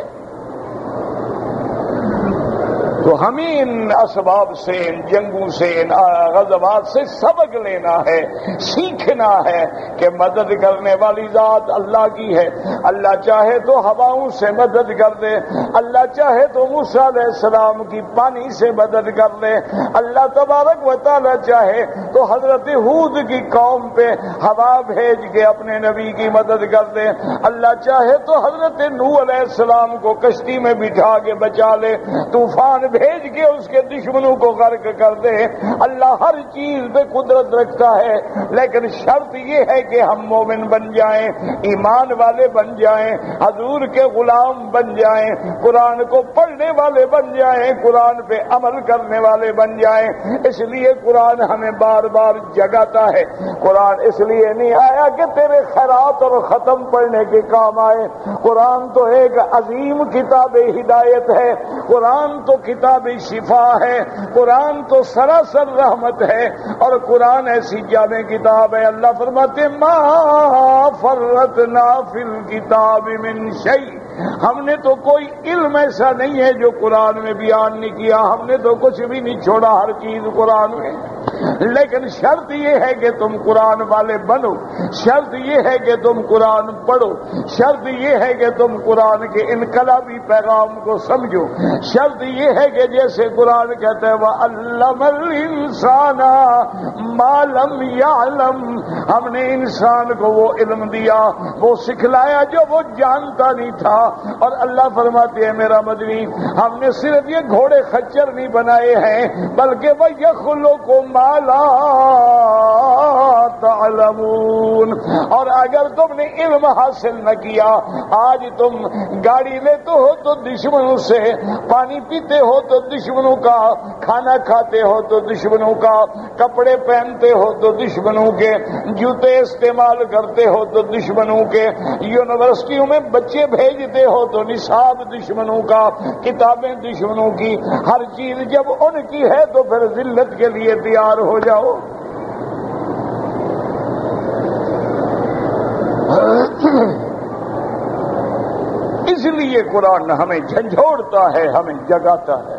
[SPEAKER 1] تو ہمیں ان اسباب سے، ان جنگوں سے، ان غزوات سے سبق لینا ہے، سیکھنا ہے کہ مدد کرنے والی ذات اللہ کی ہے۔ اللہ چاہے تو ہواؤں سے مدد کر دے، اللہ چاہے تو موسیٰ علیہ السلام کی پانی سے مدد کر دے، اللہ تبارک و تعالی چاہے تو حضرت ہود کی قوم پہ ہوا بھیج کے اپنے نبی کی مدد کر دے، اللہ چاہے تو حضرت نوح علیہ السلام کو کشتی میں بٹھا کے بچا لے، طوفان بھیج کے اس کے دشمنوں کو غرق کر دے۔ اللہ ہر چیز پہ قدرت رکھتا ہے، لیکن شرط یہ ہے کہ ہم مومن بن جائیں، ایمان والے بن جائیں، حضور کے غلام بن جائیں، قرآن کو پڑھنے والے بن جائیں، قرآن پہ عمل کرنے والے بن جائیں۔ اس لیے قرآن ہمیں بار بار جگاتا ہے، قرآن اس لیے نہیں آیا کہ تیرے خیرات اور ختم پڑھنے کے کام آئے، قرآن تو ایک عظیم کتاب ہدایت ہے، قرآن تو کتاب شفا ہے، قرآن تو سراسر رحمت ہے، اور قرآن ایسی جامع کتاب ہے۔ اللہ فرماتے ما فرطنا فی الکتاب من شیء، ہم نے تو کوئی علم ایسا نہیں ہے جو قرآن میں بیان نہیں کیا، ہم نے تو کچھ بھی نہیں چھوڑا، ہر چیز قرآن میں۔ لیکن شرط یہ ہے کہ تم قرآن والے بنو، شرط یہ ہے کہ تم قرآن پڑھو، شرط یہ ہے کہ تم قرآن کے انقلابی پیغام کو سمجھو، شرط یہ ہے کہ جیسے قرآن کہتا ہے وَعَلَّمَ الْإِنسَانَ مَا لَمْ يَعْلَمْ، ہم نے انسان کو وہ علم دیا، وہ سکھلایا جو وہ جانتا نہیں تھا۔ اور اللہ فرماتے ہیں میرا مدنی ہم نے صرف یہ گھوڑے خچر نہیں بنائے ہیں، بلکہ وَيَخْلُقُ مَا لَا تَعْلَمُونَ، اور اگر تم نے علم حاصل نہ کیا، آج تم گاڑی لیتے ہو تو دشمنوں سے، پانی پیتے ہو تو دشمنوں کا، کھانا کھاتے ہو تو دشمنوں کا، کپڑے پہنتے ہو تو دشمنوں کے، جوتے استعمال کرتے ہو تو دشمنوں کے، یونیورسٹیوں میں بچے بھیجتے ہو تو نصاب دشمنوں کا، کتابیں دشمنوں کی، ہر چیز جب ان کی ہے تو پھر ذلت کے لیے تیار ہو جاؤ۔ اس لیے قرآن ہمیں جھنجھوڑتا ہے، ہمیں جگاتا ہے۔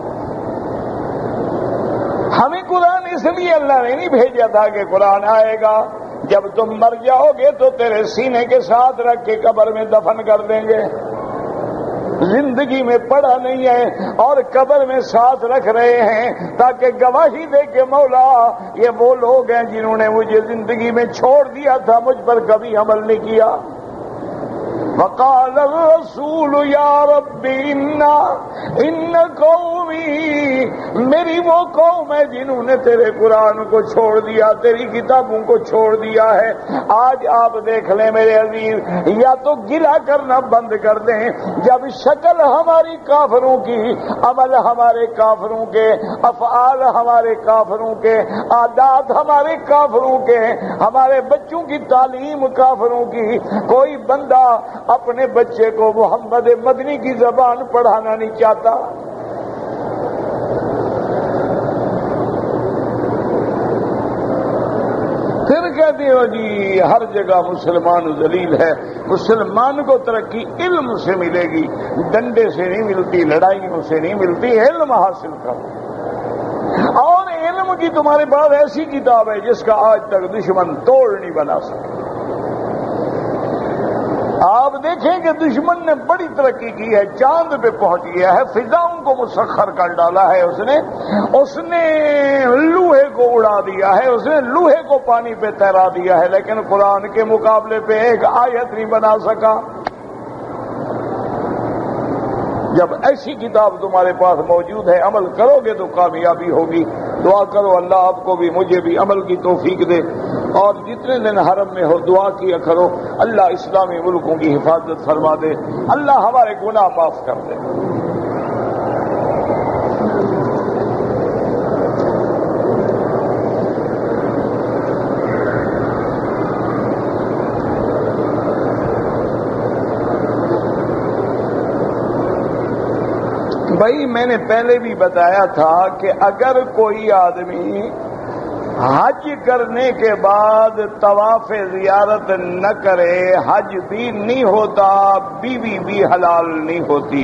[SPEAKER 1] ہمیں قرآن اس لیے اللہ نے نہیں بھیجا تھا کہ قرآن آئے گا جب تم مر جاؤ گے تو تیرے سینے کے ساتھ رکھ کے قبر میں دفن کر دیں گے، زندگی میں پڑھا نہیں ہے اور قبر میں ساتھ رکھ رہے ہیں تاکہ گواہی دے کہ مولا یہ وہ لوگ ہیں جنہوں نے مجھے زندگی میں چھوڑ دیا تھا، مجھ پر کبھی عمل نہیں کیا۔ وقال الرسول یا رب انا ان قومی، میری وہ قوم ہے جنہوں نے تیرے قرآن کو چھوڑ دیا، تیری کتابوں کو چھوڑ دیا ہے۔ آج آپ دیکھ لیں میرے عزیز، یا تو گلہ کرنا بند کر دیں جب شکل ہماری کافروں کی، عمل ہمارے کافروں کے، افعال ہمارے کافروں کے، عادات ہمارے کافروں کے، ہمارے بچوں کی تعلیم کافروں کی۔ کوئی بندہ اپنے بچے کو محمد مدنی کی زبان پڑھانا نہیں چاہتا۔ پھر کہتے ہو جی ہر جگہ مسلمان ذلیل ہے۔ مسلمان کو ترقی علم سے ملے گی، ڈنڈے سے نہیں ملتی، لڑائیوں سے نہیں ملتی، علم حاصل کر۔ اور علم کی تمہارے پاس ایسی کتاب ہے جس کا آج تک دشمن توڑ نہیں بنا سکا۔ آپ دیکھیں کہ دشمن نے بڑی ترقی کی ہے، چاند پہ پہنچ گیا ہے، فضاؤں کو مسخر کر ڈالا ہے اس نے، اس نے لوہے کو اڑا دیا ہے، اس نے لوہے کو پانی پہ تیرا دیا ہے، لیکن قرآن کے مقابلے پہ ایک آیت نہیں بنا سکا۔ جب ایسی کتاب تمہارے پاس موجود ہے، عمل کرو گے تو کامیابی ہوگی۔ دعا کرو اللہ آپ کو بھی مجھے بھی عمل کی توفیق دے، اور جتنے دن حرم میں ہو دعا کیا کرو اللہ اسلامی ملکوں کی حفاظت فرما دے، اللہ ہمارے گناہ معاف کر دے۔ بھائی میں نے پہلے بھی بتایا تھا کہ اگر کوئی آدمی حج کرنے کے بعد طواف زیارت نہ کرے، حج بھی نہیں ہوتا، بیوی بھی حلال نہیں ہوتی۔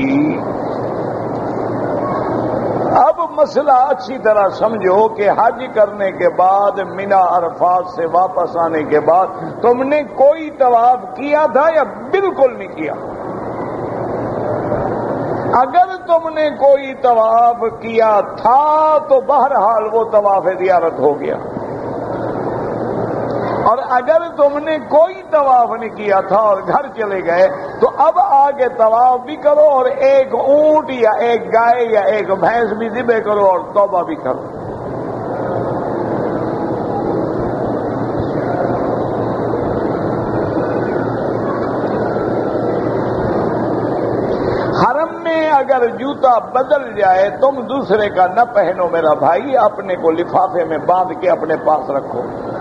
[SPEAKER 1] اب مسئلہ اچھی طرح سمجھو کہ حج کرنے کے بعد مینا عرفات سے واپس آنے کے بعد تم نے کوئی طواف کیا تھا یا بالکل نہیں کیا؟ اگر تم نے کوئی طواف کیا تھا تو بہرحال وہ طواف زیارت ہو گیا، اور اگر تم نے کوئی طواف نہیں کیا تھا اور گھر چلے گئے تو اب آگے طواف بھی کرو اور ایک اونٹ یا ایک گائے یا ایک بھینس بھی ذبح کرو اور توبہ بھی کرو۔ اگر جوتا بدل جائے تم دوسرے کا نہ پہنو میرا بھائی، اپنے کو لفافے میں باندھ کے اپنے پاس رکھو۔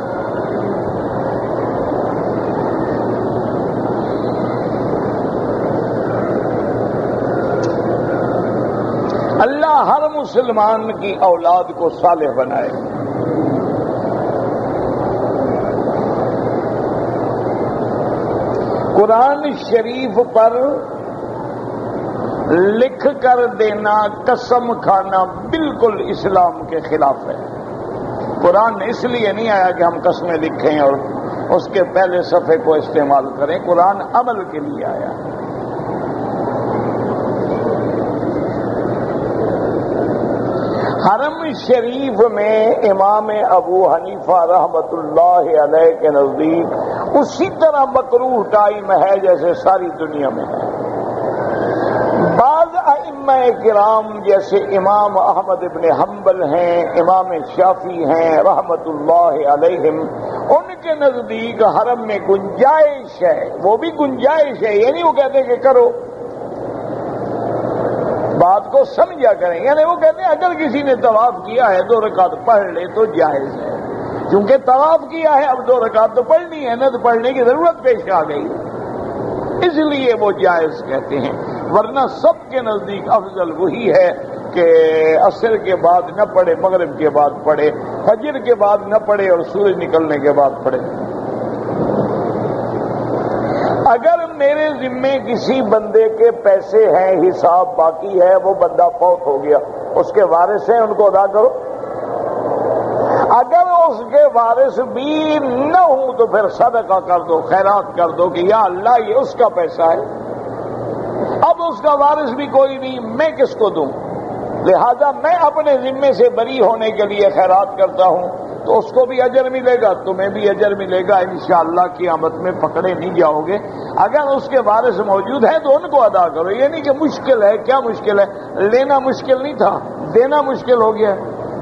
[SPEAKER 1] اللہ ہر مسلمان کی اولاد کو صالح بنائے۔ قرآن شریف پر لکھ کر دینا، قسم کھانا بالکل اسلام کے خلاف ہے۔ قرآن اس لیے نہیں آیا کہ ہم قسمیں لکھیں اور اس کے پہلے صفحے کو استعمال کریں، قرآن عمل کے لیے آیا۔ حرم شریف میں امام ابو حنیفہ رحمت اللہ علیہ کے نزدیک اسی طرح مکروہ ٹائم ہے جیسے ساری دنیا میں ہے۔ بعض ائمہ کرام جیسے امام احمد ابن حنبل ہیں، امام شافعی ہیں رحمت اللہ علیہم، ان کے نزدیک حرم میں گنجائش ہے، وہ بھی گنجائش ہے، یعنی وہ کہتے ہیں کہ کرو، بات کو سمجھا کریں، یعنی وہ کہتے ہیں اگر کسی نے طواف کیا ہے دو رکعت پڑھ لے تو جائز ہے، کیونکہ طواف کیا ہے اب دو رکعت تو پڑھنی ہے نا، تو پڑھنے کی ضرورت پیش آ گئی، اس لیے وہ جائز کہتے ہیں۔ ورنہ سب کے نزدیک افضل وہی ہے کہ عصر کے بعد نہ پڑھے، مغرب کے بعد پڑھے، فجر کے بعد نہ پڑھے اور سورج نکلنے کے بعد پڑھے۔ اگر میرے ذمے کسی بندے کے پیسے ہیں، حساب باقی ہے، وہ بندہ فوت ہو گیا، اس کے وارث ہیں، ان کو ادا کرو۔ اگر اس کے وارث بھی نہ ہوں تو پھر صدقہ کر دو، خیرات کر دو کہ یا اللہ یہ اس کا پیسہ ہے، اب اس کا وارث بھی کوئی نہیں، میں کس کو دوں؟ لہذا میں اپنے ذمے سے بری ہونے کے لیے خیرات کرتا ہوں، تو اس کو بھی اجر ملے گا، تمہیں بھی اجر ملے گا انشاءاللہ، قیامت میں پکڑے نہیں جاؤ گے۔ اگر اس کے وارث موجود ہیں تو ان کو ادا کرو، یہ نہیں کہ مشکل ہے۔ کیا مشکل ہے؟ لینا مشکل نہیں تھا، دینا مشکل ہو گیا۔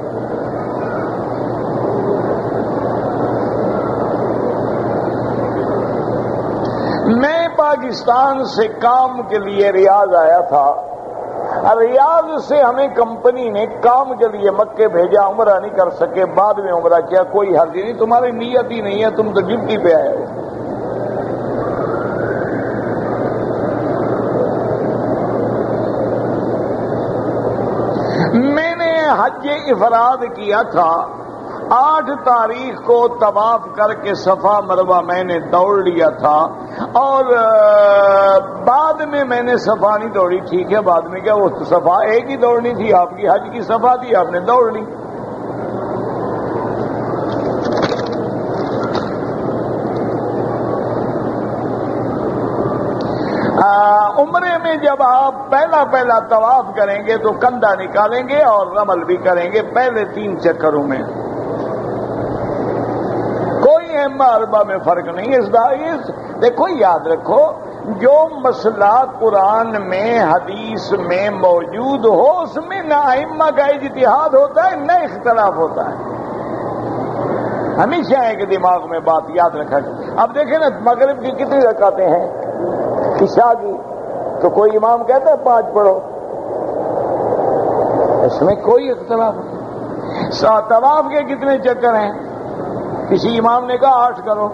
[SPEAKER 1] میں پاکستان سے کام کے لیے ریاض آیا تھا، ریاض سے ہمیں کمپنی نے کام کے لیے مکے بھیجا، عمرہ نہیں کر سکے، بعد میں عمرہ کیا، کوئی حرج نہیں، تمہاری نیت ہی نہیں ہے، تم تو ڈیوٹی پہ آئے ہو۔ میں نے حج افراد کیا تھا، آٹھ تاریخ کو طواف کر کے صفا مروہ میں نے دوڑ لیا تھا، اور بعد میں میں نے صفا نہیں دوڑی، ٹھیک ہے، بعد میں کیا، وہ صفا ایک ہی دوڑنی تھی، آپ کی حج کی صفا تھی، آپ نے دوڑ لی۔ عمرے میں جب آپ پہلا پہلا طواف کریں گے تو کندھا نکالیں گے اور رمل بھی کریں گے پہلے تین چکروں میں، کوئی اما اربا میں فرق نہیں ہے۔ اس دیکھو، یاد رکھو، جو مسئلہ قرآن میں حدیث میں موجود ہو اس میں نہ ائمہ کا اجتہاد ہوتا ہے نہ اختلاف ہوتا ہے، ہمیشہ ایک دماغ میں بات یاد رکھا جائے۔ اب دیکھیں نا، مغرب کی کتنی رکعتیں ہیں، عشاء کی، تو کوئی امام کہتا ہے پانچ پڑھو، اس میں کوئی اختلاف نہیں۔ طواف کے کتنے چکر ہیں، کسی امام نے کہا آٹھ کرو۔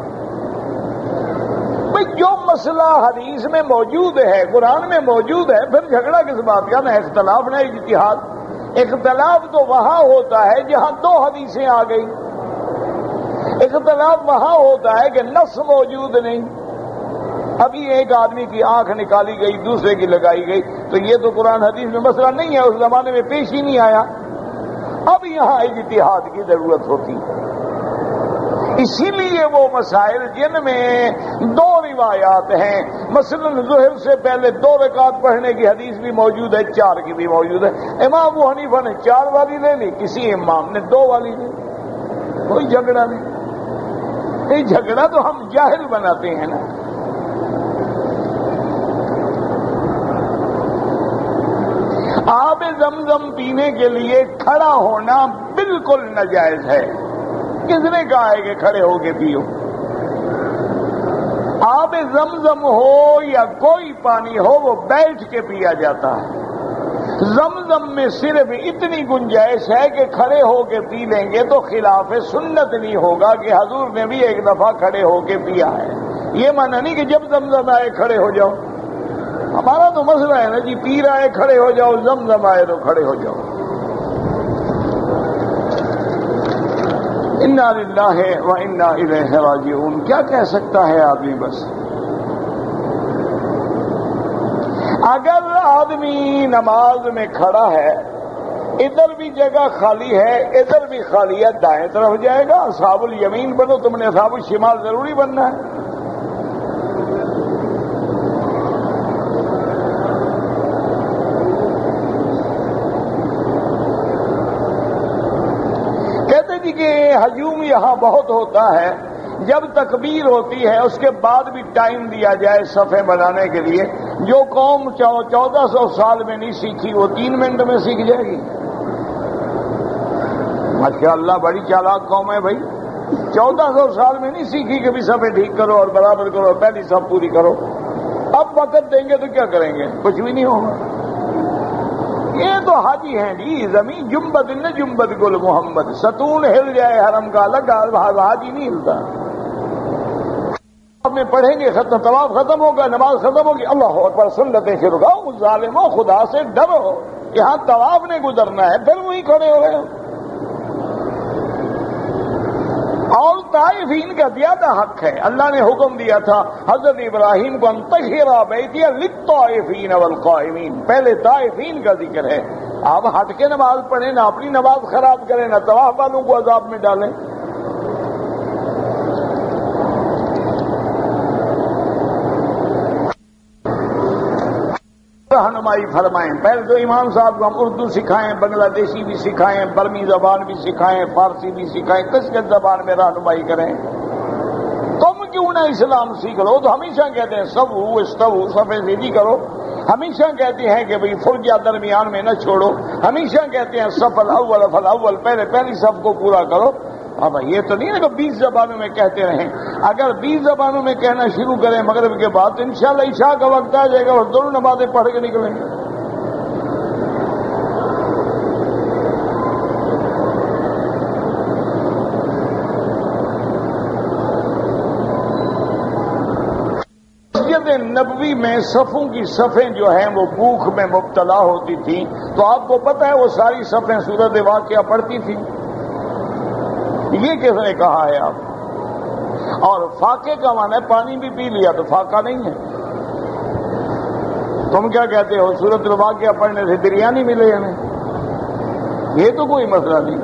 [SPEAKER 1] بھئی جو مسئلہ حدیث میں موجود ہے، قرآن میں موجود ہے، پھر جھگڑا کس بات کا، نہ اختلاف نہ اجتہاد۔ اختلاف تو وہاں ہوتا ہے جہاں دو حدیثیں آ گئی، اختلاف وہاں ہوتا ہے کہ نص موجود نہیں۔ ابھی ایک آدمی کی آنکھ نکالی گئی، دوسرے کی لگائی گئی، تو یہ تو قرآن حدیث میں مسئلہ نہیں ہے، اس زمانے میں پیش ہی نہیں آیا، اب یہاں اجتہاد کی ضرورت ہوتی ہے۔ اسی لیے وہ مسائل جن میں دو روایات ہیں، مثلا ظہر سے پہلے دو رکعت پڑھنے کی حدیث بھی موجود ہے، چار کی بھی موجود ہے، امام ابو حنیفہ نے چار والی لے لی، کسی امام نے دو والی لے لی، کوئی جھگڑا نہیں۔ یہ جھگڑا تو ہم جاہل بناتے ہیں نا۔ آب زمزم پینے کے لیے کھڑا ہونا بالکل ناجائز ہے، کس نے کہا ہے کہ کھڑے ہو کے پیو؟ آب زمزم ہو یا کوئی پانی ہو وہ بیٹھ کے پیا جاتا ہے۔ زمزم میں صرف اتنی گنجائش ہے کہ کھڑے ہو کے پی لیں گے تو خلاف سنت نہیں ہوگا کہ حضور نے بھی ایک دفعہ کھڑے ہو کے پیا ہے، یہ معنی نہیں کہ جب زمزم آئے کھڑے ہو جاؤ۔ ہمارا تو مسئلہ ہے نا جی، پیر آئے کھڑے ہو جاؤ، زمزم آئے تو کھڑے ہو جاؤ۔ انا للہ و انا الیہ راجعون، کیا کہہ سکتا ہے آدمی؟ بس اگر آدمی نماز میں کھڑا ہے، ادھر بھی جگہ خالی ہے ادھر بھی خالی ہے، دائیں طرف جائے گا، اصحاب الیمین بنو، تم نے اصحاب الشمال ضروری بننا ہے۔ کہ ہجوم یہاں بہت ہوتا ہے، جب تکبیر ہوتی ہے اس کے بعد بھی ٹائم دیا جائے صفیں بنانے کے لیے، جو قوم چودہ سو سال میں نہیں سیکھی وہ تین منٹ میں سیکھ جائے گی۔ ماشاءاللہ بڑی چالاک قوم ہے بھائی، چودہ سو سال میں نہیں سیکھی کہ بھی صفیں ٹھیک کرو اور برابر کرو اور پہلی صف پوری کرو۔ اب وقت دیں گے تو کیا کریں گے؟ کچھ بھی نہیں ہوگا۔ یہ تو حاجی ہیں جی، زمین جنبد نہ جنبد گل محمد، ستون ہل جائے حرم کا لگا، حاجی نہیں ہلتا۔ اب میں پڑھیں گے، ختم طواف ختم ہوگا، نماز ختم ہوگی، اللہ اکبر، سنتیں شروع کرو، اس ظالموں خدا سے ڈرو، یہاں طواف نے گزرنا ہے، پھر وہی کھڑے ہو گئے۔ اور طائفین کا زیادہ حق ہے، اللہ نے حکم دیا تھا حضرت ابراہیم کو، انطہر بیتی للطائفین والقائمین، پہلے طائفین کا ذکر ہے۔ آپ ہٹ کے نماز پڑھیں، نہ اپنی نماز خراب کریں، نہ طواف والوں کو عذاب میں ڈالیں۔ رہنمائی فرمائیں. پہلے تو امام صاحب کو ہم اردو سکھائیں، بنگلہ دیشی بھی سکھائیں، برمی زبان بھی سکھائیں، فارسی بھی سکھائیں، کس کس زبان میں رہنمائی کریں. تم کیوں نہ اسلام سیکھ لو؟ تو ہمیشہ کہتے ہیں سب استو صفے سیدھی کرو. ہمیشہ کہتے ہیں کہ بھئی فرجہ درمیان میں نہ چھوڑو. ہمیشہ کہتے ہیں صف الاول فالاول، پہلے پہلی صف کو پورا کرو. اب یہ تو نہیں ہے کہ بیس زبانوں میں کہتے رہیں. اگر بیس زبانوں میں کہنا شروع کریں مغرب کے بعد تو انشاءاللہ عشاء کا وقت آ جائے گا اور دونوں نمازیں پڑھ کے نکلیں گے. مسجد نبوی میں صفوں کی صفیں جو ہیں وہ بھوک میں مبتلا ہوتی تھیں، تو آپ کو پتہ ہے وہ ساری صفیں سورۃ واقعہ پڑھتی تھیں. یہ کس نے کہا ہے آپ؟ اور فاقے کا معنی ہے پانی بھی پی لیا تو فاقہ نہیں ہے. تم کیا کہتے ہو سورۃ الواقعہ پڑھنے سے بریانی ملے ہمیں؟ یہ تو کوئی مسئلہ نہیں.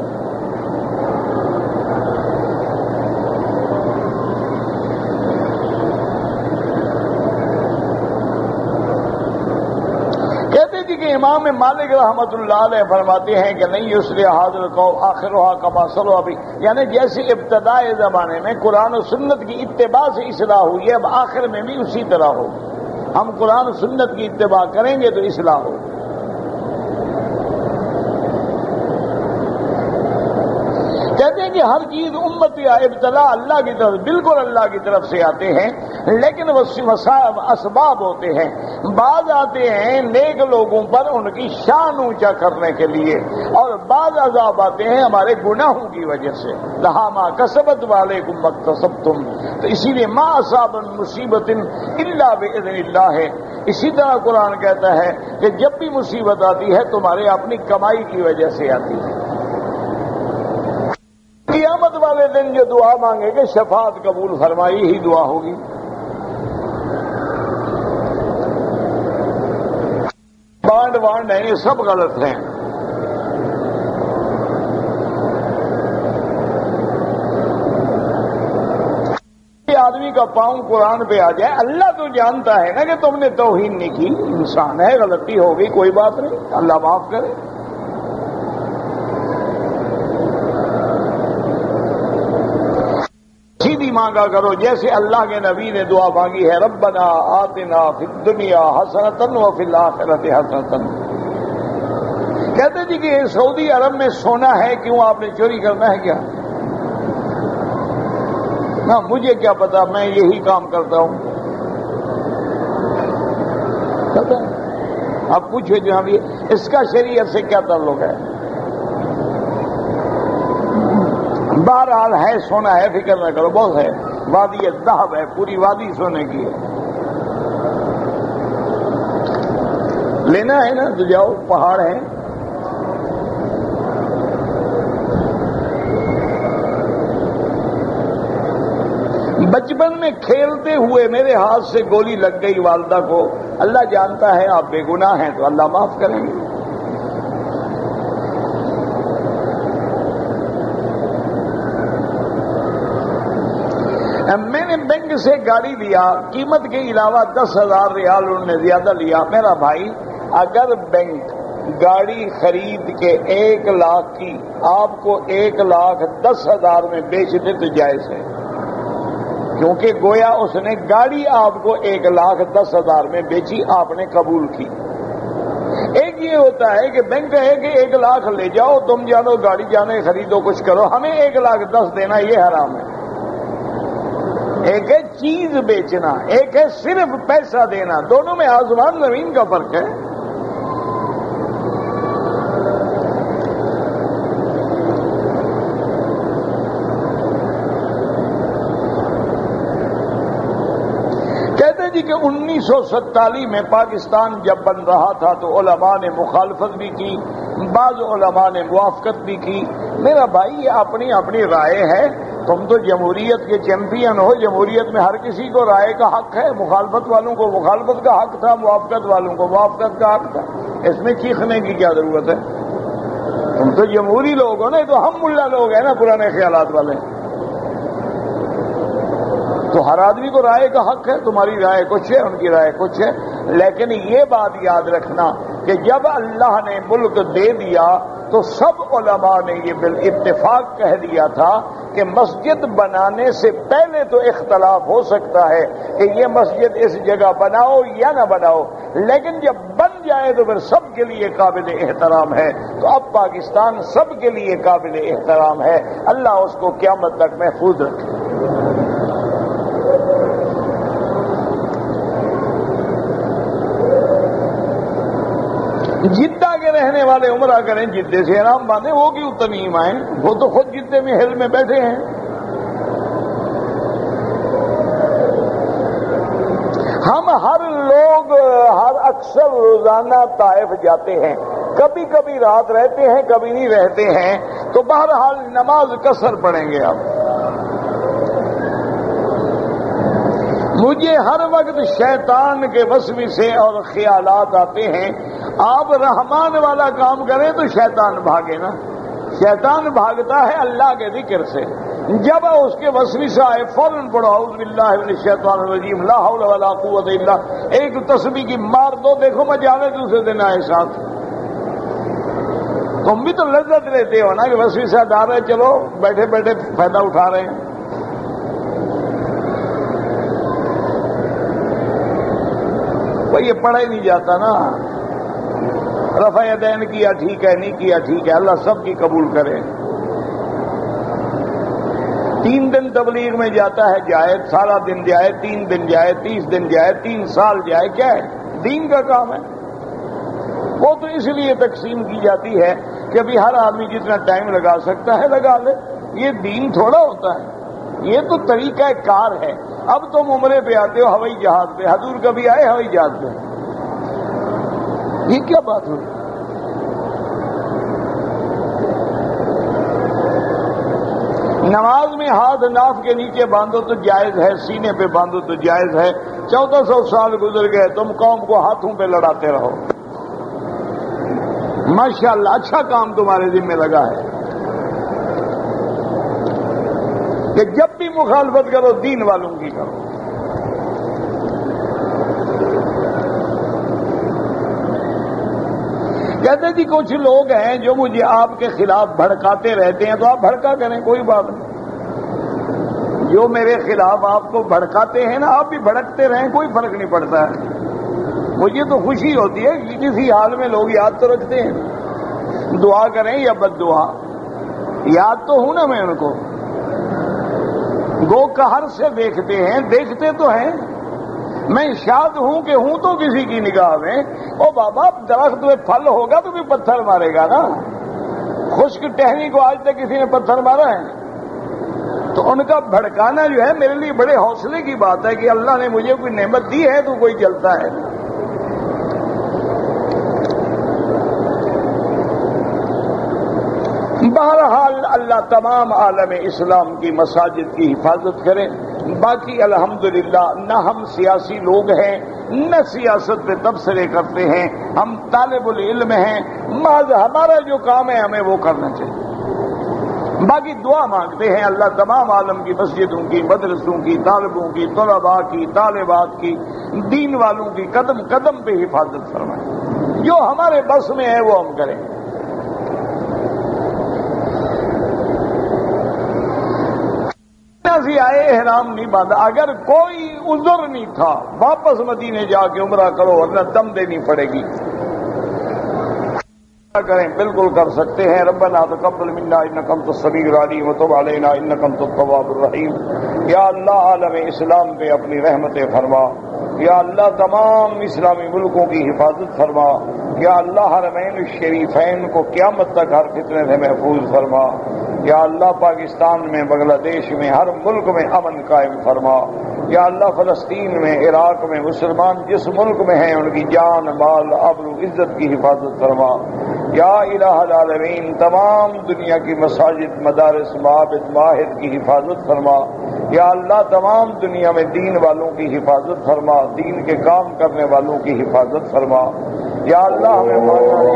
[SPEAKER 1] کہتے تھے کہ امام مالک رحمت اللہ علیہ فرماتے ہیں کہ نہیں یصلح حاضر قوم آخرها کما صلوا بھی، یعنی جیسے ابتدائی زمانے میں قرآن و سنت کی اتباع سے اصلاح ہوئی ہے، اب آخر میں بھی اسی طرح ہو. ہم قرآن و سنت کی اتباع کریں گے تو اصلاح ہو. کہتے ہیں کہ ہر چیز امت یا ابتلا اللہ کی طرف، بالکل اللہ کی طرف سے آتے ہیں، لیکن وہ اسباب ہوتے ہیں. بعض آتے ہیں نیک لوگوں پر ان کی شان اونچا کرنے کے لیے، اور بعض عذاب آتے ہیں ہمارے گناہوں کی وجہ سے. لہا ما کسبت وعلیکم ما اکتسبتم، تو اسی لیے ما اصاب مصیبت الا باذن اللہ ہے. اسی طرح قرآن کہتا ہے کہ جب بھی مصیبت آتی ہے تمہارے اپنی کمائی کی وجہ سے آتی ہے. قیامت والے دن جو دعا مانگے گے شفاعت قبول فرمائی ہی دعا ہوگی. بانڈ وانڈ ہیں یہ سب غلط ہیں. آدمی کا پاؤں قرآن پہ آ جائے، اللہ تو جانتا ہے نا کہ تم نے توہین نہیں کی، انسان ہے، غلطی ہو گئی، کوئی بات نہیں، اللہ معاف کرے. سیدھی مانگا کرو جیسے اللہ کے نبی نے دعا مانگی ہے، ربنا آتنا فی الدنیا حسنۃ وفی الآخرۃ حسنۃ. کہتے جی کہ سعودی عرب میں سونا ہے، کیوں آپ نے چوری کرنا ہے کیا؟ نہ مجھے کیا پتا، میں یہی کام کرتا ہوں. اب پوچھو جناب یہ اس کا شریعت سے کیا تعلق ہے؟ بہرحال ہے، سونا ہے، فکر نہ کرو، بہت ہے. وادی الذہب ہے، پوری وادی سونے کی ہے. لینا ہے نا تو جاؤ، پہاڑ ہیں. بچپن میں کھیلتے ہوئے میرے ہاتھ سے گولی لگ گئی والدہ کو، اللہ جانتا ہے آپ بے گناہ ہیں تو اللہ معاف کریں گے. میں نے بینک سے گاڑی لیا، قیمت کے علاوہ دس ہزار ریال انہوں نے زیادہ لیا. میرا بھائی اگر بینک گاڑی خرید کے ایک لاکھ کی آپ کو ایک لاکھ دس ہزار میں بیچ دے تو جائز ہے، کیونکہ گویا اس نے گاڑی آپ کو ایک لاکھ دس ہزار میں بیچی، آپ نے قبول کی. ایک یہ ہوتا ہے کہ بینک ہے کہ ایک لاکھ لے جاؤ، تم جانو گاڑی جانے خریدو کچھ کرو، ہمیں ایک لاکھ دس دینا یہ حرام ہے. ایک ہے چیز بیچنا، ایک ہے صرف پیسہ دینا، دونوں میں آسمان زمین کا فرق ہے. کہتے جی کہ انیس سو ستالیس میں پاکستان جب بن رہا تھا تو علماء نے مخالفت بھی کی، بعض علماء نے موافقت بھی کی. میرا بھائی یہ اپنی اپنی رائے ہے، تم تو جمہوریت کے چیمپئن ہو، جمہوریت میں ہر کسی کو رائے کا حق ہے. مخالفت والوں کو مخالفت کا حق تھا، موافقت والوں کو موافقت کا حق تھا. اس میں چیخنے کی کیا ضرورت ہے؟ تم تو جمہوری لوگ ہو نا، تو ہم ملا لوگ ہیں نا پرانے خیالات والے. تو ہر آدمی کو رائے کا حق ہے، تمہاری رائے کچھ ہے، ان کی رائے کچھ ہے. لیکن یہ بات یاد رکھنا کہ جب اللہ نے ملک دے دیا تو سب علماء نے یہ بالاتفاق کہہ دیا تھا کہ مسجد بنانے سے پہلے تو اختلاف ہو سکتا ہے کہ یہ مسجد اس جگہ بناؤ یا نہ بناؤ، لیکن جب بن جائے تو پھر سب کے لیے قابل احترام ہے۔ تو اب پاکستان سب کے لیے قابل احترام ہے، اللہ اس کو قیامت تک محفوظ رکھے۔ جدہ کے رہنے والے عمرہ کریں، جدے سے احرام باندھیں، وہ کیوں تنعیم آئیں؟ وہ تو خود جدے میں ہل میں بیٹھے ہیں۔ ہم ہر لوگ ہر اکثر روزانہ طائف جاتے ہیں، کبھی کبھی رات رہتے ہیں، کبھی نہیں رہتے ہیں، تو بہرحال نماز قصر پڑھیں گے آپ۔ مجھے ہر وقت شیطان کے وسوسے اور خیالات آتے ہیں، آپ رحمان والا کام کریں تو شیطان بھاگے نا۔ شیطان بھاگتا ہے اللہ کے ذکر سے، جب اس کے وسوسہ آئے فوراً پڑھو اعوذ باللہ من الشیطان الرجیم لا حول ولا قوت الا، ایک تسبیح کی مار دو، دیکھو میں جانے دوسرے دن آئے ساتھ۔ تم بھی تو لذت لیتے ہو نا کہ وسوسہ ڈال رہے، چلو بیٹھے بیٹھے فائدہ اٹھا رہے ہیں۔ وہ یہ پڑھا ہی نہیں جاتا نا۔ رفع یدین کیا ٹھیک ہے، نہیں کیا ٹھیک ہے، اللہ سب کی قبول کرے۔ تین دن تبلیغ میں جاتا ہے جائے، سارا دن جائے، تین دن جائے، تیس دن جائے، تین سال جائے، کیا ہے؟ دین کا کام ہے۔ وہ تو اس لیے تقسیم کی جاتی ہے کہ ابھی ہر آدمی جتنا ٹائم لگا سکتا ہے لگا لے، یہ دین تھوڑا ہوتا ہے، یہ تو طریقہ کار ہے۔ اب تم عمرے پہ آتے ہو ہوائی جہاز پہ، حضور کبھی آئے ہوائی جہاز پہ؟ یہ کیا بات ہوئی؟ نماز میں ہاتھ ناف کے نیچے باندھو تو جائز ہے، سینے پہ باندھو تو جائز ہے۔ چودہ سو سال گزر گئے، تم قوم کو ہاتھوں پہ لڑاتے رہو۔ ماشاءاللہ اچھا کام تمہارے ذمہ لگا ہے کہ جب بھی مخالفت کرو دین والوں کی کرو۔ کہتے جی کچھ لوگ ہیں جو مجھے آپ کے خلاف بھڑکاتے رہتے ہیں، تو آپ بھڑکا کریں، کوئی بات نہیں۔ جو میرے خلاف آپ کو بھڑکاتے ہیں نا، آپ بھی بھڑکتے رہیں، کوئی فرق نہیں پڑتا ہے۔ مجھے تو خوشی ہوتی ہے کہ کسی حال میں لوگ یاد تو رکھتے ہیں، دعا کریں یا بد دعا، یاد تو ہوں نا میں ان کو۔ گو قہر سے دیکھتے ہیں، دیکھتے تو ہیں، میں شاد ہوں کہ ہوں تو کسی کی نگاہ میں۔ او بابا درخت میں پھل ہوگا تو بھی پتھر مارے گا نا۔ خشک ٹہنی کو آج تک کسی نے پتھر مارا ہے؟ تو ان کا بھڑکانا جو ہے میرے لیے بڑے حوصلے کی بات ہے کہ اللہ نے مجھے کوئی نعمت دی ہے تو کوئی جلتا ہے۔ بہرحال اللہ تمام عالم اسلام کی مساجد کی حفاظت کرے۔ باقی الحمدللہ نہ ہم سیاسی لوگ ہیں، نہ سیاست پہ تبصرے کرتے ہیں، ہم طالب العلم ہیں، محض ہمارا جو کام ہے ہمیں وہ کرنا چاہیے۔ باقی دعا مانگتے ہیں اللہ تمام عالم کی مسجدوں کی، مدرسوں کی، طالبوں کی، طلباء کی، طالبات کی، دین والوں کی قدم قدم پہ حفاظت فرمائیں۔ جو ہمارے بس میں ہے وہ ہم کریں۔ سے آئے احرام نہیں باندھا، اگر کوئی عذر نہیں تھا واپس مدینے جا کے عمرہ کرو، ورنہ دم دینی پڑے گی۔ کریں بالکل کر سکتے ہیں۔ ربنا تقبل منا انک انت السمیع العلیم وتب علینا انک انت التواب الرحیم۔ یا اللہ عالم اسلام پہ اپنی رحمتیں فرما، یا اللہ تمام اسلامی ملکوں کی حفاظت فرما، یا اللہ حرمین الشریفین کو قیامت تک ہر فتنے سے محفوظ فرما، یا اللہ پاکستان میں، بنگلہ دیش میں، ہر ملک میں امن قائم فرما، یا اللہ فلسطین میں، عراق میں، مسلمان جس ملک میں ہیں ان کی جان، مال، آبرو، عزت کی حفاظت فرما۔ یا الہ العالمین تمام دنیا کی مساجد، مدارس، معابد، معاہد کی حفاظت فرما۔ یا اللہ تمام دنیا میں دین والوں کی حفاظت فرما، دین کے کام کرنے والوں کی حفاظت فرما۔ یا اللہ ہمیں ماننا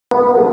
[SPEAKER 2] اللہ